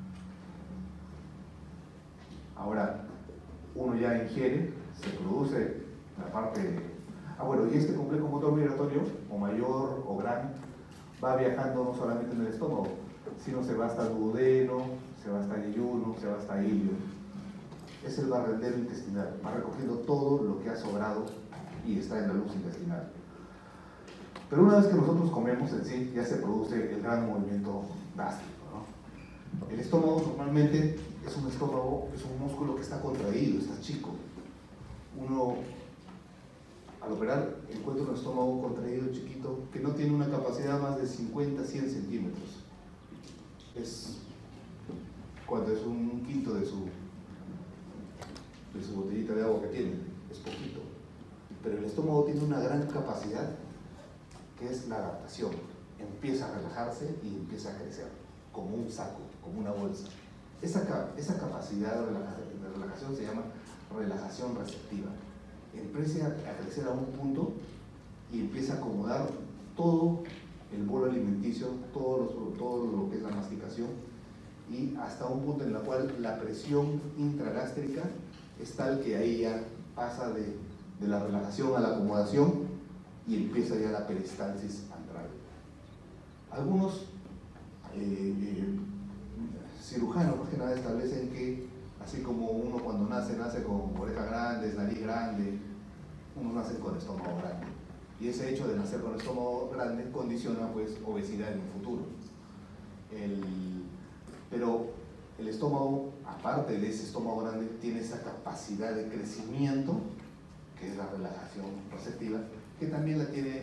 Speaker 1: Ahora, uno ya ingiere, se produce la parte... y este complejo motor migratorio, o mayor o gran, va viajando no solamente en el estómago, sino se va hasta el duodeno, se va hasta el yeyuno, se va hasta el ilio. Es el barrendero intestinal, va recogiendo todo lo que ha sobrado y está en la luz intestinal. Pero una vez que nosotros comemos en sí, ya se produce el gran movimiento gástrico, ¿no? El estómago normalmente es un músculo que está contraído, está chico. Uno, al operar, encuentra un estómago contraído, chiquito, que no tiene una capacidad más de 50, 100 centímetros. Es cuando es un quinto de su botellita de agua que tiene, es poquito. Pero el estómago tiene una gran capacidad, que es la adaptación. Empieza a relajarse y empieza a crecer, como un saco, como una bolsa. Esa capacidad de relajación se llama relajación receptiva. Empieza a crecer a un punto y empieza a acomodar todo el bolo alimenticio, todo lo que es la masticación, y hasta un punto en el cual la presión intragástrica es tal que ahí ya pasa de la relajación a la acomodación y empieza ya la peristalsis antral. Algunos cirujanos más que nada establecen que así como uno cuando nace con orejas grandes, nariz grande, uno nace con estómago grande. Y ese hecho de nacer con estómago grande condiciona pues obesidad en un futuro. Pero el estómago, aparte de ese estómago grande, tiene esa capacidad de crecimiento, que es la relajación receptiva, que también la tiene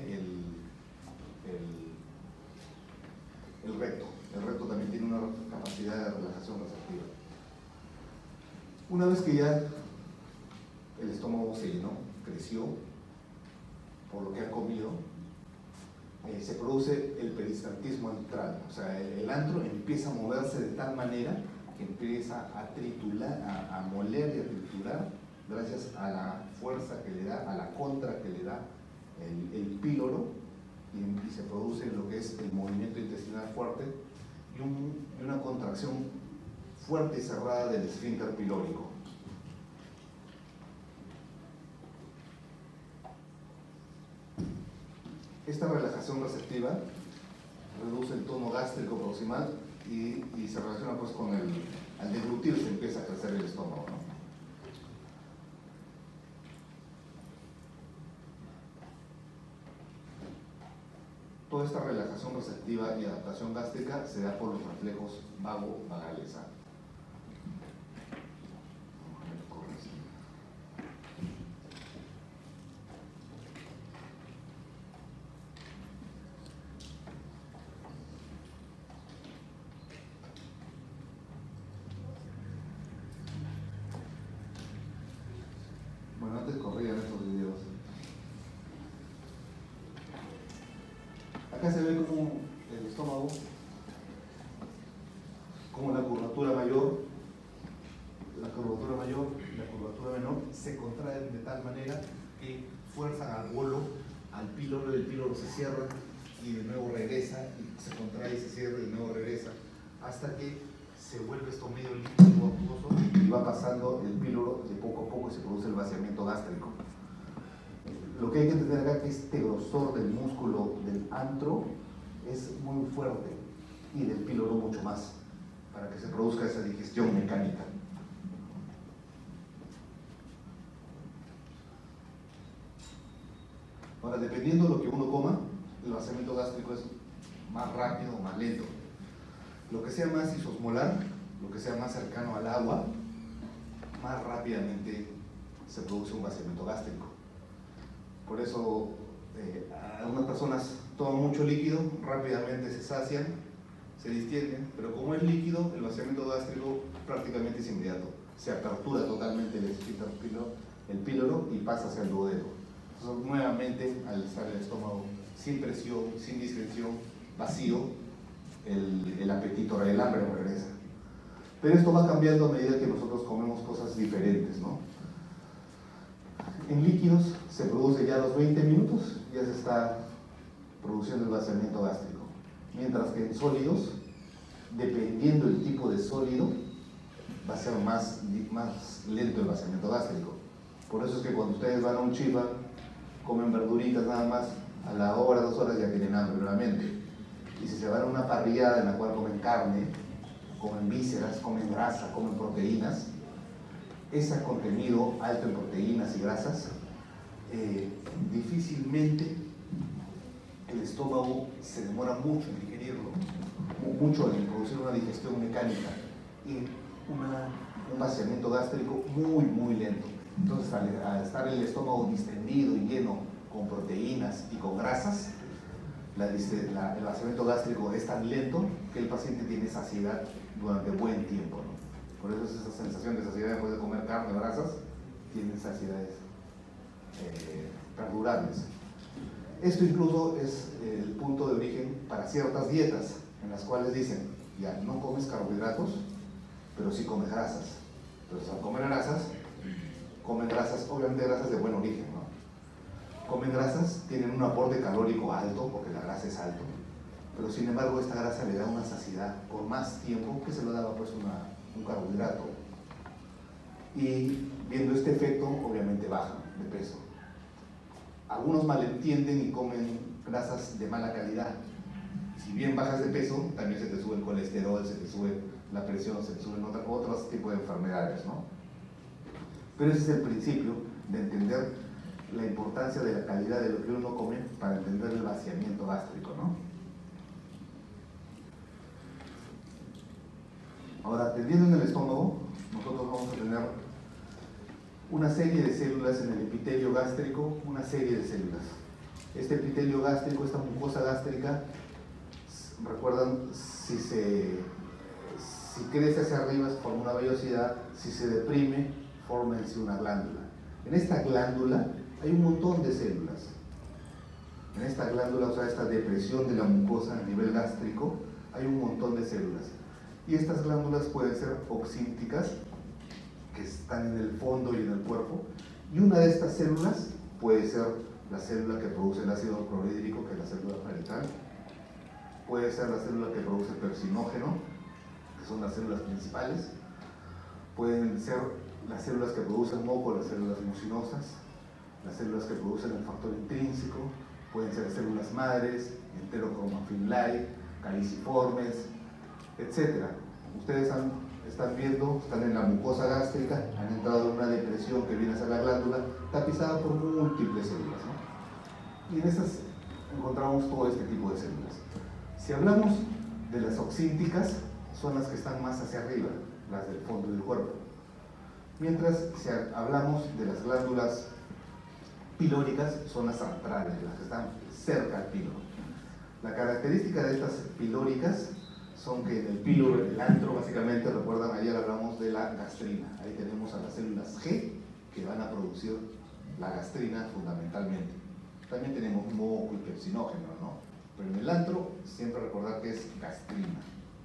Speaker 1: el recto. El recto también tiene una capacidad de relajación receptiva. Una vez que ya el estómago se llenó, creció, por lo que ha comido, se produce el peristaltismo antral. O sea, el antro empieza a moverse de tal manera que empieza a triturar, a moler y a triturar gracias a la fuerza que le da, a la contra que le da el píloro, y se produce lo que es el movimiento intestinal fuerte y una contracción fuerte y cerrada del esfínter pilórico. Esta relajación receptiva reduce el tono gástrico proximal y se relaciona pues con al deglutirse empieza a crecer el estómago, ¿no? Toda esta relajación receptiva y adaptación gástrica se da por los reflejos vago-vagales. Bueno, antes corrían estos videos. Acá se ve como el estómago, como la curvatura mayor, la curvatura menor se contraen de tal manera que fuerzan al bolo, al píloro, el píloro se cierra y de nuevo regresa, y se contrae y se cierra y de nuevo regresa, hasta que se vuelve esto medio líquido acuoso y va pasando el píloro de poco a poco y se produce el vaciamiento gástrico. Lo que hay que entender acá es que este grosor del músculo del antro es muy fuerte y del píloro mucho más, para que se produzca esa digestión mecánica. Ahora, dependiendo de lo que uno coma, el vaciamiento gástrico es más rápido o más lento. Lo que sea más isosmolar, lo que sea más cercano al agua, más rápidamente se produce un vaciamiento gástrico. Por eso algunas personas toman mucho líquido, rápidamente se sacian se distienden, pero como es líquido, el vaciamiento gástrico prácticamente es inmediato. Se apertura totalmente el esfínter píloro y pasa hacia el duodeno. Entonces, nuevamente, al estar el estómago sin presión, sin distensión, vacío, el apetito, el hambre regresa. Pero esto va cambiando a medida que nosotros comemos cosas diferentes, ¿no? En líquidos se produce ya a los 20 minutos, ya se está produciendo el vaciamiento gástrico. Mientras que en sólidos, dependiendo del tipo de sólido, va a ser más lento el vaciamiento gástrico. Por eso es que cuando ustedes van a un chifa, comen verduritas nada más, a la hora, 2 horas ya tienen hambre nuevamente. Y si se van a una parrillada en la cual comen carne, comen vísceras, comen grasa, comen proteínas, ese contenido alto en proteínas y grasas, difícilmente el estómago se demora mucho en digerirlo, mucho en producir una digestión mecánica y un vaciamiento gástrico muy lento. Entonces, al estar el estómago distendido y lleno con proteínas y con grasas, el vaciamiento gástrico es tan lento que el paciente tiene saciedad durante buen tiempo, ¿no? Por eso es esa sensación de saciedad después de comer carne o grasas, tienen saciedades perdurables. Esto incluso es el punto de origen para ciertas dietas en las cuales dicen, ya, no comes carbohidratos, pero sí comes grasas. Entonces, al comer grasas, comen grasas, obviamente grasas de buen origen, ¿no? Comen grasas, tienen un aporte calórico alto, porque la grasa es alto, pero sin embargo esta grasa le da una saciedad por más tiempo que se lo daba pues un carbohidrato. Y viendo este efecto, obviamente bajan de peso. Algunos malentienden y comen grasas de mala calidad. Si bien bajas de peso, también se te sube el colesterol, se te sube la presión, se te suben otros tipos de enfermedades, ¿no? Pero ese es el principio de entender la importancia de la calidad de lo que uno come para entender el vaciamiento gástrico, ¿no? Ahora, atendiendo en el estómago, nosotros vamos a tener una serie de células en el epitelio gástrico, una serie de células. Este epitelio gástrico, esta mucosa gástrica, recuerdan, si crece hacia arriba forma una vellosidad, si se deprime forma en sí una glándula. En esta glándula hay un montón de células. En esta glándula, o sea, esta depresión de la mucosa a nivel gástrico, hay un montón de células. Y estas glándulas pueden ser oxínticas, que están en el fondo y en el cuerpo, y una de estas células puede ser la célula que produce el ácido clorhídrico, que es la célula parietal, puede ser la célula que produce el persinógeno, que son las células principales, pueden ser las células que producen moco, las células mucinosas, las células que producen el factor intrínseco, pueden ser células madres, enterocromafilae, caliciformes, etc. Ustedes están viendo, están en la mucosa gástrica, han entrado en una depresión que viene hacia la glándula, tapizada por múltiples células, ¿no? Y en esas encontramos todo este tipo de células. Si hablamos de las oxínticas, son las que están más hacia arriba, las del fondo del cuerpo. Mientras, si hablamos de las glándulas pilóricas, son las antrales, las que están cerca al píloro. La característica de estas pilóricas son que en el píloro, en el antro, básicamente, recuerdan, ayer hablamos de la gastrina. Ahí tenemos a las células G que van a producir la gastrina fundamentalmente. También tenemos moco y pepsinógeno, ¿no? Pero en el antro, siempre recordar que es gastrina.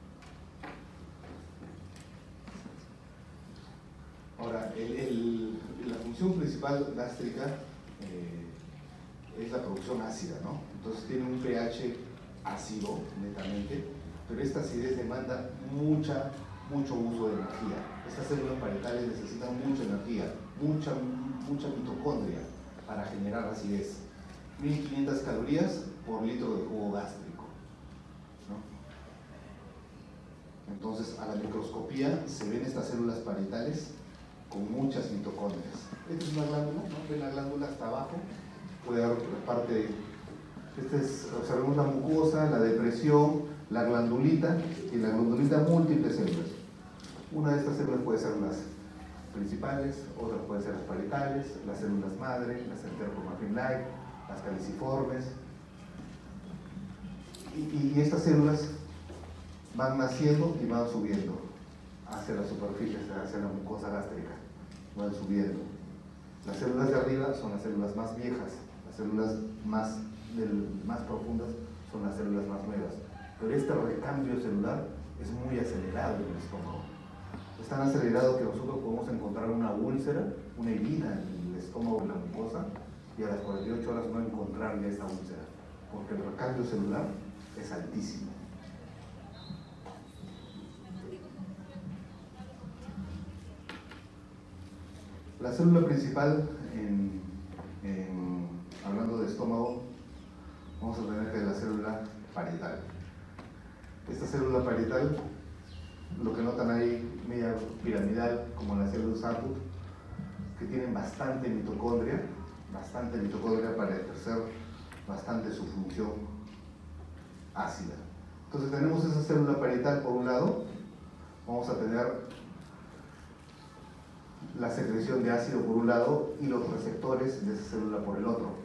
Speaker 1: Ahora, la función principal gástrica es la producción ácida, ¿no? Entonces tiene un pH ácido, netamente, pero esta acidez demanda mucho uso de energía. Estas células parietales necesitan mucha energía, mucha mitocondria para generar acidez. 1500 calorías por litro de jugo gástrico, ¿no? Entonces, a la microscopía se ven estas células parietales con muchas mitocondrias. Esta es una glándula, ¿no? Ven la glándula hasta abajo, puede haber parte, observemos la mucosa, la depresión, la glandulita, y la glandulita múltiples células. Una de estas células puede ser las principales, otras pueden ser las parietales, las células madre, las enterocromafilae, las caliciformes. Y estas células van naciendo y van subiendo hacia la superficie, hacia la mucosa gástrica, van subiendo. Las células de arriba son las células más viejas, las células más profundas son las células más nuevas. Pero este recambio celular es muy acelerado en el estómago. Es tan acelerado que nosotros podemos encontrar una úlcera, una herida en el estómago de la mucosa, y a las 48 horas no encontrar ya esta úlcera, porque el recambio celular es altísimo. La célula principal, hablando de estómago, vamos a tener que es la célula parietal. Esta célula parietal, lo que notan ahí, media piramidal, como las células Harwood, que tienen bastante mitocondria para ejercer bastante su función ácida. Entonces tenemos esa célula parietal por un lado, vamos a tener la secreción de ácido por un lado y los receptores de esa célula por el otro.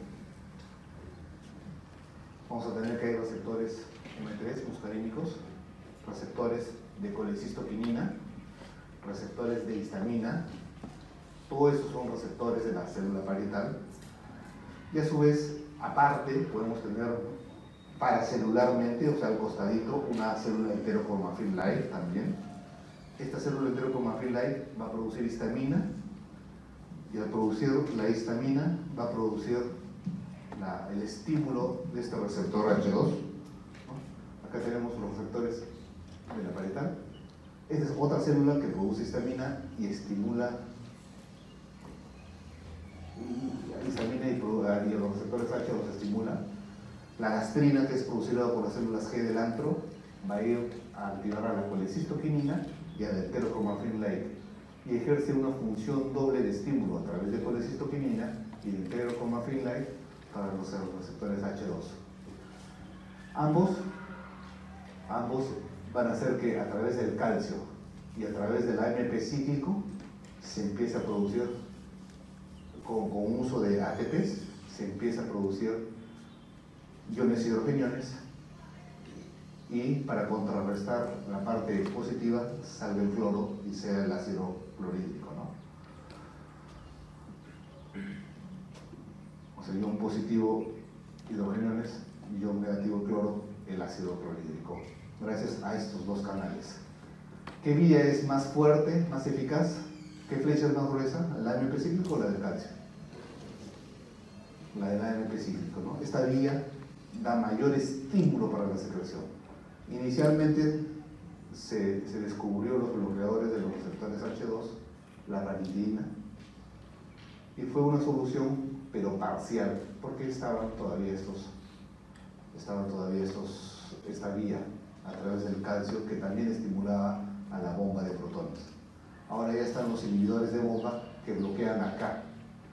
Speaker 1: Vamos a tener que hay receptores M3 muscarínicos, receptores de colecistoquinina, receptores de histamina. Todos esos son receptores de la célula parietal. Y a su vez, aparte, podemos tener paracelularmente, o sea, al costadito, una célula enterocromafil light también. Esta célula enterocromafil light va a producir histamina, y al producir la histamina va a producir el estímulo de este receptor H2. ¿No? Acá tenemos los receptores de la parietal. Esta es otra célula que produce histamina y estimula histamina y los receptores H los estimula. La gastrina, que es producida por las células G del antro, va a ir a activar a la colecistoquinina y al enterocromafil light, y ejerce una función doble de estímulo a través de colecistoquinina y de enterocromafil light para los receptores H2. Ambos van a hacer que a través del calcio y a través del AMP cíclico se empiece a producir, con uso de ATPs, se empieza a producir iones hidrogeniones, y para contrarrestar la parte positiva salga el cloro y sea el ácido clorhídrico, ¿no? O sea, ion positivo hidrogeniones, ion negativo cloro, el ácido clorhídrico, gracias a estos dos canales. ¿Qué vía es más fuerte, más eficaz? ¿Qué flecha es más gruesa? ¿La AMP cíclico o la del calcio? La del AMP cíclico, ¿no? Esta vía da mayor estímulo para la secreción. Inicialmente se descubrió los bloqueadores de los receptores H2, la ranitidina, y fue una solución pero parcial, porque estaban todavía esta vía a través del calcio, que también estimulaba a la bomba de protones. Ahora ya están los inhibidores de bomba que bloquean acá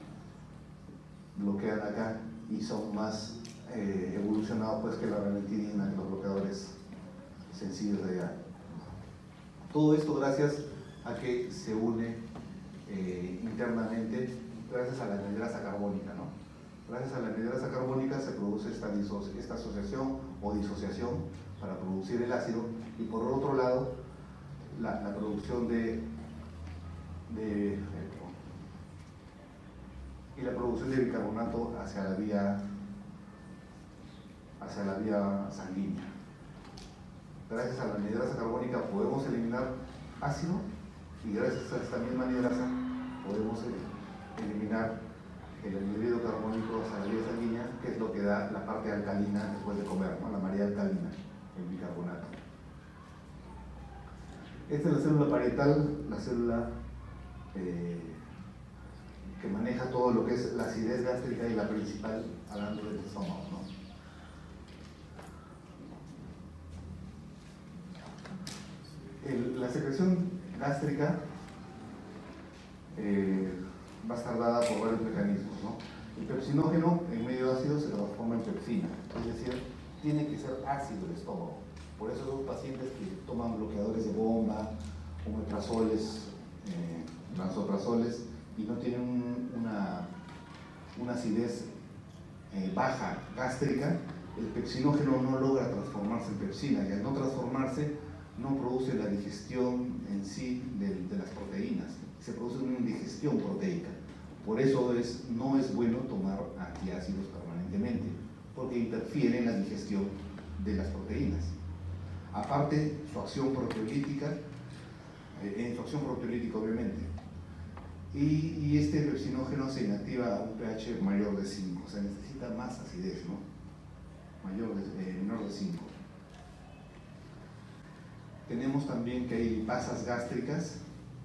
Speaker 1: y son más evolucionados pues que la ranitidina, que los bloqueadores sencillos de allá. Todo esto gracias a que se une internamente, gracias a la anidrasa carbónica, ¿no? Gracias a la anidrasa carbónica se produce esta asociación o disociación para producir el ácido, y por otro lado la producción de bicarbonato hacia la vía sanguínea. Gracias a la anidrasa carbónica podemos eliminar ácido, y gracias a esta misma anidrasa podemos eliminar el anhídrido carbónico hacia la vía sanguínea, que es lo que da la parte alcalina después de comer, ¿no? La maría alcalina, el bicarbonato. Esta es la célula parietal, la célula que maneja todo lo que es la acidez gástrica y la principal, hablando del estómago, ¿no? La secreción gástrica va a estar dada por varios mecanismos, ¿no? El pepsinógeno en medio ácido se transforma en pepsina, es decir, tiene que ser ácido el estómago. Por eso los pacientes que toman bloqueadores de bomba, omeprazoles, lansoprazoles, y no tienen una acidez baja gástrica, el pepsinógeno no logra transformarse en pepsina, y al no transformarse no produce la digestión en sí de las proteínas, se produce una indigestión proteica. Por eso no es bueno tomar antiácidos permanentemente, porque interfiere en la digestión de las proteínas. Aparte, su acción proteolítica, obviamente, y este pepsinógeno se inactiva a un pH mayor de 5, o sea, necesita más acidez, ¿no? Menor de 5. Tenemos también que hay lipasas gástricas,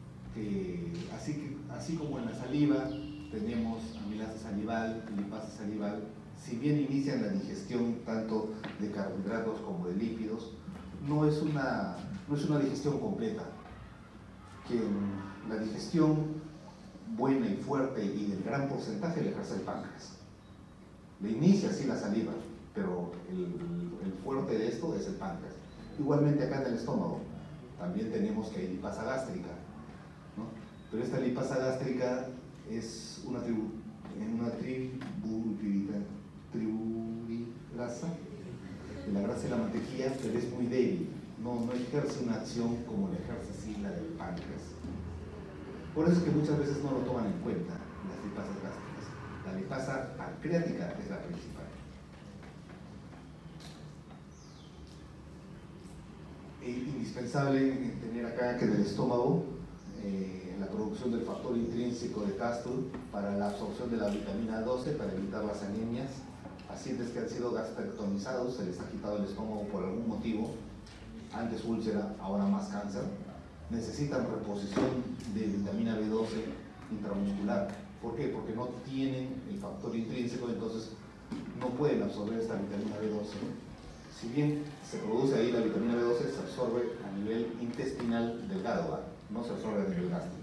Speaker 1: así como en la saliva tenemos amilasa salival, lipasa salival, si bien inician la digestión tanto de carbohidratos como de lípidos, no es una digestión completa. Que la digestión buena y fuerte y del gran porcentaje le ejerce el páncreas. Le inicia sí la saliva, pero el fuerte de esto es el páncreas. Igualmente acá en el estómago también tenemos que hay lipasa gástrica, ¿no? Pero esta lipasa gástrica es una tribugrasa de la grasa de la mantequilla, pero es muy débil, no ejerce una acción como la ejerce sí la del páncreas. Por eso es que muchas veces no lo toman en cuenta las lipasas gástricas. La lipasa pancreática es la principal. Indispensable tener acá que en el estómago la producción del factor intrínseco de Castle para la absorción de la vitamina 12 para evitar las anemias. Pacientes que han sido gastrectomizados, se les ha quitado el estómago por algún motivo, antes úlcera, ahora más cáncer, necesitan reposición de vitamina B12 intramuscular. ¿Por qué? Porque no tienen el factor intrínseco, entonces no pueden absorber esta vitamina B12. Si bien se produce ahí la vitamina B12, se absorbe a nivel intestinal delgado, no se absorbe a nivel gástrico.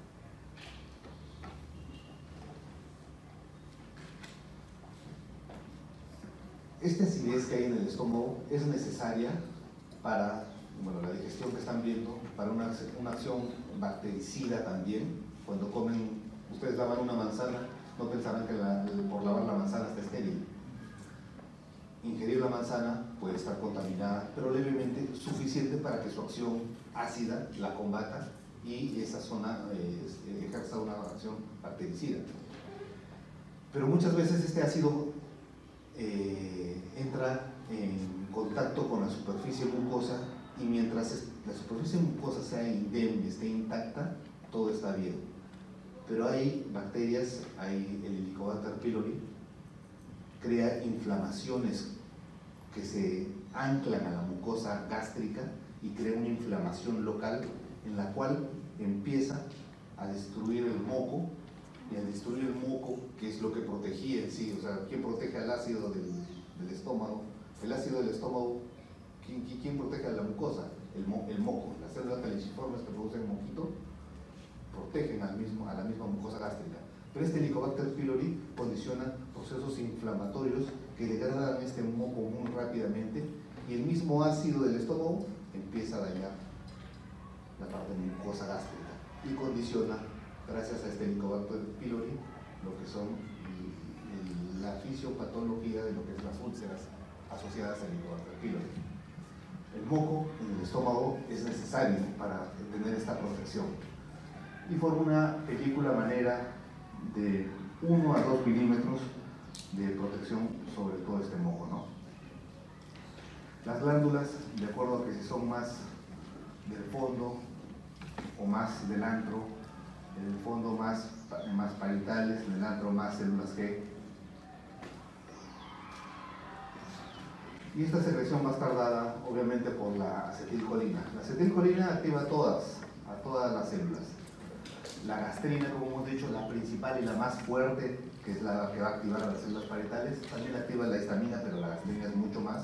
Speaker 1: Esta acidez que hay en el estómago es necesaria para la digestión que están viendo, para una acción bactericida también. Cuando comen, ustedes lavan una manzana, no pensarán que por lavar la manzana está estéril. Ingerir la manzana puede estar contaminada, pero levemente suficiente para que su acción ácida la combata y esa zona ejerza una acción bactericida. Pero muchas veces este ácido entra en contacto con la superficie mucosa y mientras la superficie mucosa sea indemne, esté intacta, todo está bien. Pero hay bacterias, hay el Helicobacter pylori, crea inflamaciones que se anclan a la mucosa gástrica y crea una inflamación local en la cual empieza a destruir el moco, y al destruir el moco, que es lo que protegía en sí, o sea, ¿quién protege al ácido del estómago? El ácido del estómago, ¿quién protege a la mucosa? El moco, las células caliciformes que producen moquito protegen a la misma mucosa gástrica. Pero este Helicobacter pylori condiciona procesos inflamatorios que degradan este moco muy rápidamente y el mismo ácido del estómago empieza a dañar la parte mucosa gástrica y condiciona, gracias a este Helicobacter pylori, lo que son la fisiopatología de lo que es las úlceras asociadas al Helicobacter pylori. El moco en el estómago es necesario para tener esta protección y forma una película manera de 1 a 2 milímetros de protección sobre todo este moco, ¿no? Las glándulas, de acuerdo a que si son más del fondo o más del antro, en el fondo más parietales, en el antro más células G. Y esta secreción más tardada, obviamente, por la acetilcolina. La acetilcolina activa a todas las células. La gastrina, como hemos dicho, la principal y la más fuerte, que es la que va a activar a las células parietales, también activa la histamina, pero la gastrina es mucho más.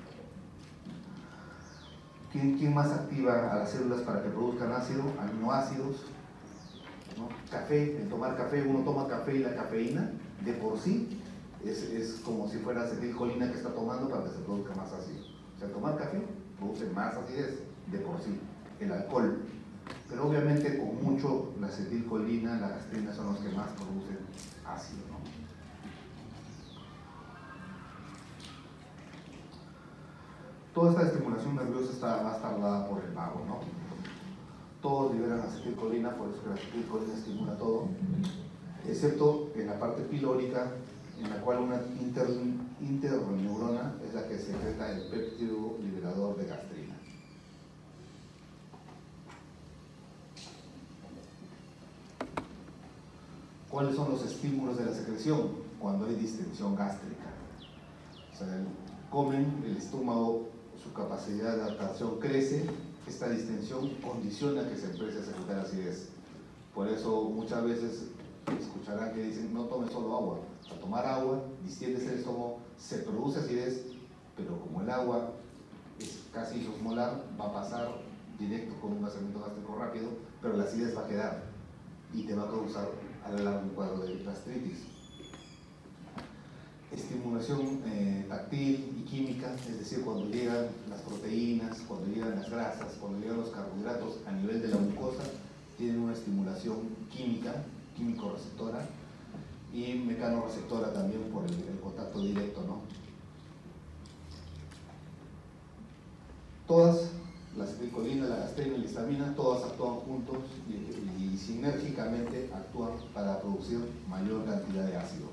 Speaker 1: ¿Quién más activa a las células para que produzcan ácido? Aminoácidos, ¿no? Café, el tomar café, uno toma café y la cafeína de por sí es como si fuera acetilcolina que está tomando para que se produzca más ácido. O sea, tomar café produce más acidez de por sí, el alcohol. Pero obviamente con mucho la acetilcolina, la gastrina son los que más producen ácido, ¿no? Toda esta estimulación nerviosa está más tardada por el vago, ¿no? Todos liberan acetilcolina, por eso que la acetilcolina estimula todo, excepto en la parte pilórica, en la cual una interneurona es la que secreta el péptido liberador de gastrina. ¿Cuáles son los estímulos de la secreción? Cuando hay distensión gástrica. O sea, comen, el estómago, su capacidad de adaptación crece, esta distensión condiciona que se empiece a secretar acidez. Por eso muchas veces escucharán que dicen, no tomes solo agua. Al tomar agua, distiendes el estómago, se produce acidez, pero como el agua es casi isosmolar, va a pasar directo con un vaciamiento gástrico rápido, pero la acidez va a quedar y te va a causar a la larga un cuadro de gastritis. Estimulación táctil y química, es decir, cuando llegan las proteínas, cuando llegan las grasas, cuando llegan los carbohidratos a nivel de la mucosa, tienen una estimulación química, químico-receptora y mecano-receptora también por el contacto directo, ¿no? Todas, la acetilcolina, la gastrina y la histamina, todas actúan juntos y sinérgicamente actúan para producir mayor cantidad de ácido.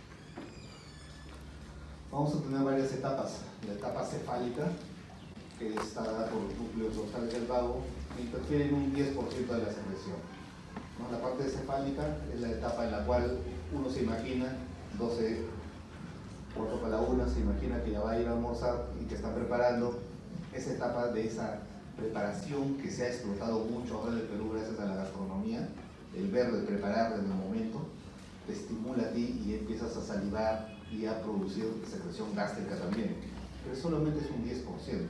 Speaker 1: Vamos a tener varias etapas. La etapa cefálica, que está dada por los núcleos dorsales del vago, que interfiere en un 10% de la secreción, ¿no? La parte cefálica es la etapa en la cual uno se imagina, 12, 4 para la 1, se imagina que ya va a ir a almorzar y que está preparando. Esa etapa de esa preparación que se ha explotado mucho ahora en el Perú gracias a la gastronomía, el verlo, el preparar en el momento, te estimula a ti y empiezas a salivar y a producir secreción gástrica también, pero solamente es un 10%.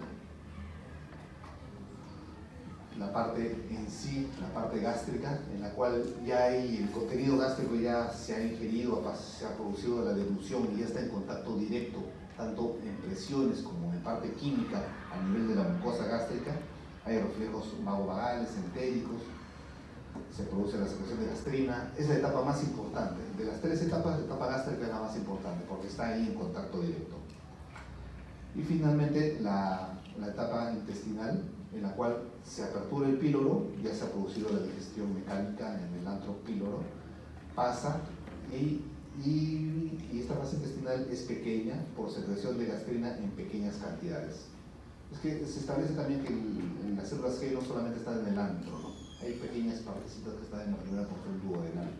Speaker 1: La parte en sí, la parte gástrica, en la cual ya hay el contenido gástrico, ya se ha ingerido, se ha producido la deglución y ya está en contacto directo, tanto en presiones como en parte química a nivel de la mucosa gástrica. Hay reflejos vagovagales, entéricos, se produce la secreción de gastrina. Es la etapa más importante. De las 3 etapas, la etapa gástrica es la más importante porque está ahí en contacto directo. Y finalmente la etapa intestinal, en la cual se apertura el píloro, ya se ha producido la digestión mecánica en el antro píloro, pasa y esta fase intestinal es pequeña por secreción de gastrina en pequeñas cantidades. Es que se establece también que en las células G no solamente están en el antro, ¿no? Hay pequeñas partecitas que están en la primera porción duodenal.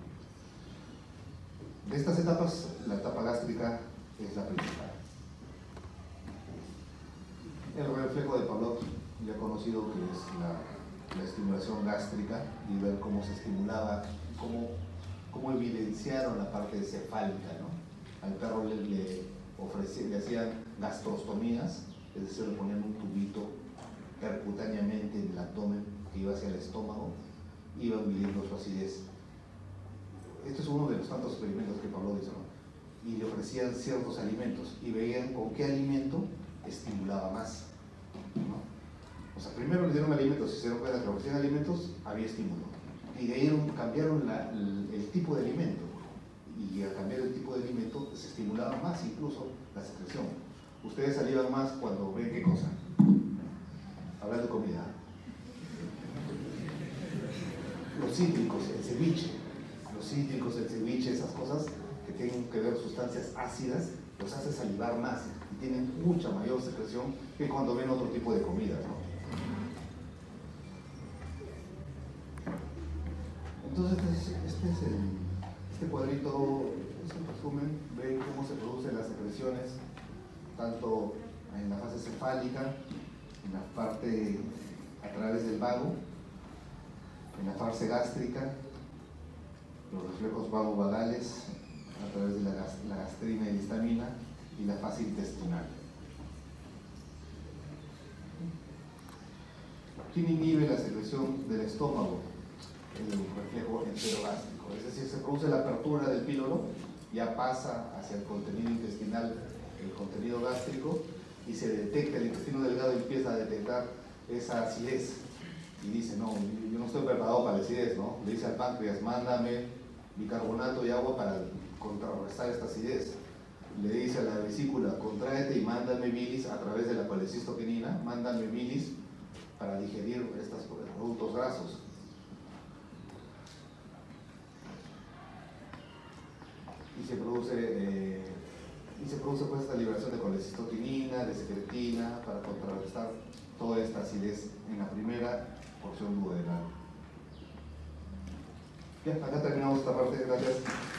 Speaker 1: De estas etapas, la etapa gástrica es la principal. El reflejo de Pavlov, ya conocido, que es la estimulación gástrica, y ver cómo se estimulaba, cómo evidenciaron la parte cefálica, ¿no? Al perro le hacían gastrostomías, es decir, le ponían un tubito percutáneamente en el abdomen que iba hacia el estómago, iban midiendo su acidez. Este es uno de los tantos experimentos que Pavlov hizo, ¿no? Y le ofrecían ciertos alimentos y veían con qué alimento estimulaba más, ¿no? O sea, primero le dieron alimentos, si se dieron cuenta que ofrecían alimentos, había estímulo. Y de ahí cambiaron el tipo de alimento. Y al cambiar el tipo de alimento se estimulaba más incluso la secreción. Ustedes salivan más cuando ven qué cosa. Hablando de comida. Los cítricos, el ceviche. Los cítricos, el ceviche, esas cosas que tienen que ver sustancias ácidas, los hace salivar más y tienen mucha mayor secreción que cuando ven otro tipo de comida, ¿no? Entonces, este cuadrito es un resumen, ven cómo se producen las secreciones, tanto en la fase cefálica, en la parte a través del vago, en la fase gástrica, los reflejos vagovagales a través de la gastrina y la histamina, y la fase intestinal. ¿Quién inhibe la secreción del estómago? El reflejo enterogástrico, es decir, se produce la apertura del píloro, ya pasa hacia el contenido intestinal, el contenido gástrico, y se detecta, el intestino delgado empieza a detectar esa acidez y dice, no, yo no estoy preparado para la acidez, ¿no? Le dice al páncreas, mándame bicarbonato y agua para contrarrestar esta acidez. le dice a la vesícula, contráete y mándame bilis a través de la colecistoquinina, mándame bilis para digerir estos productos grasos. Y se produce pues esta liberación de colecistoquinina, de secretina, para contrarrestar toda esta acidez en la primera porción duodenal. Ya, acá terminamos esta parte, gracias.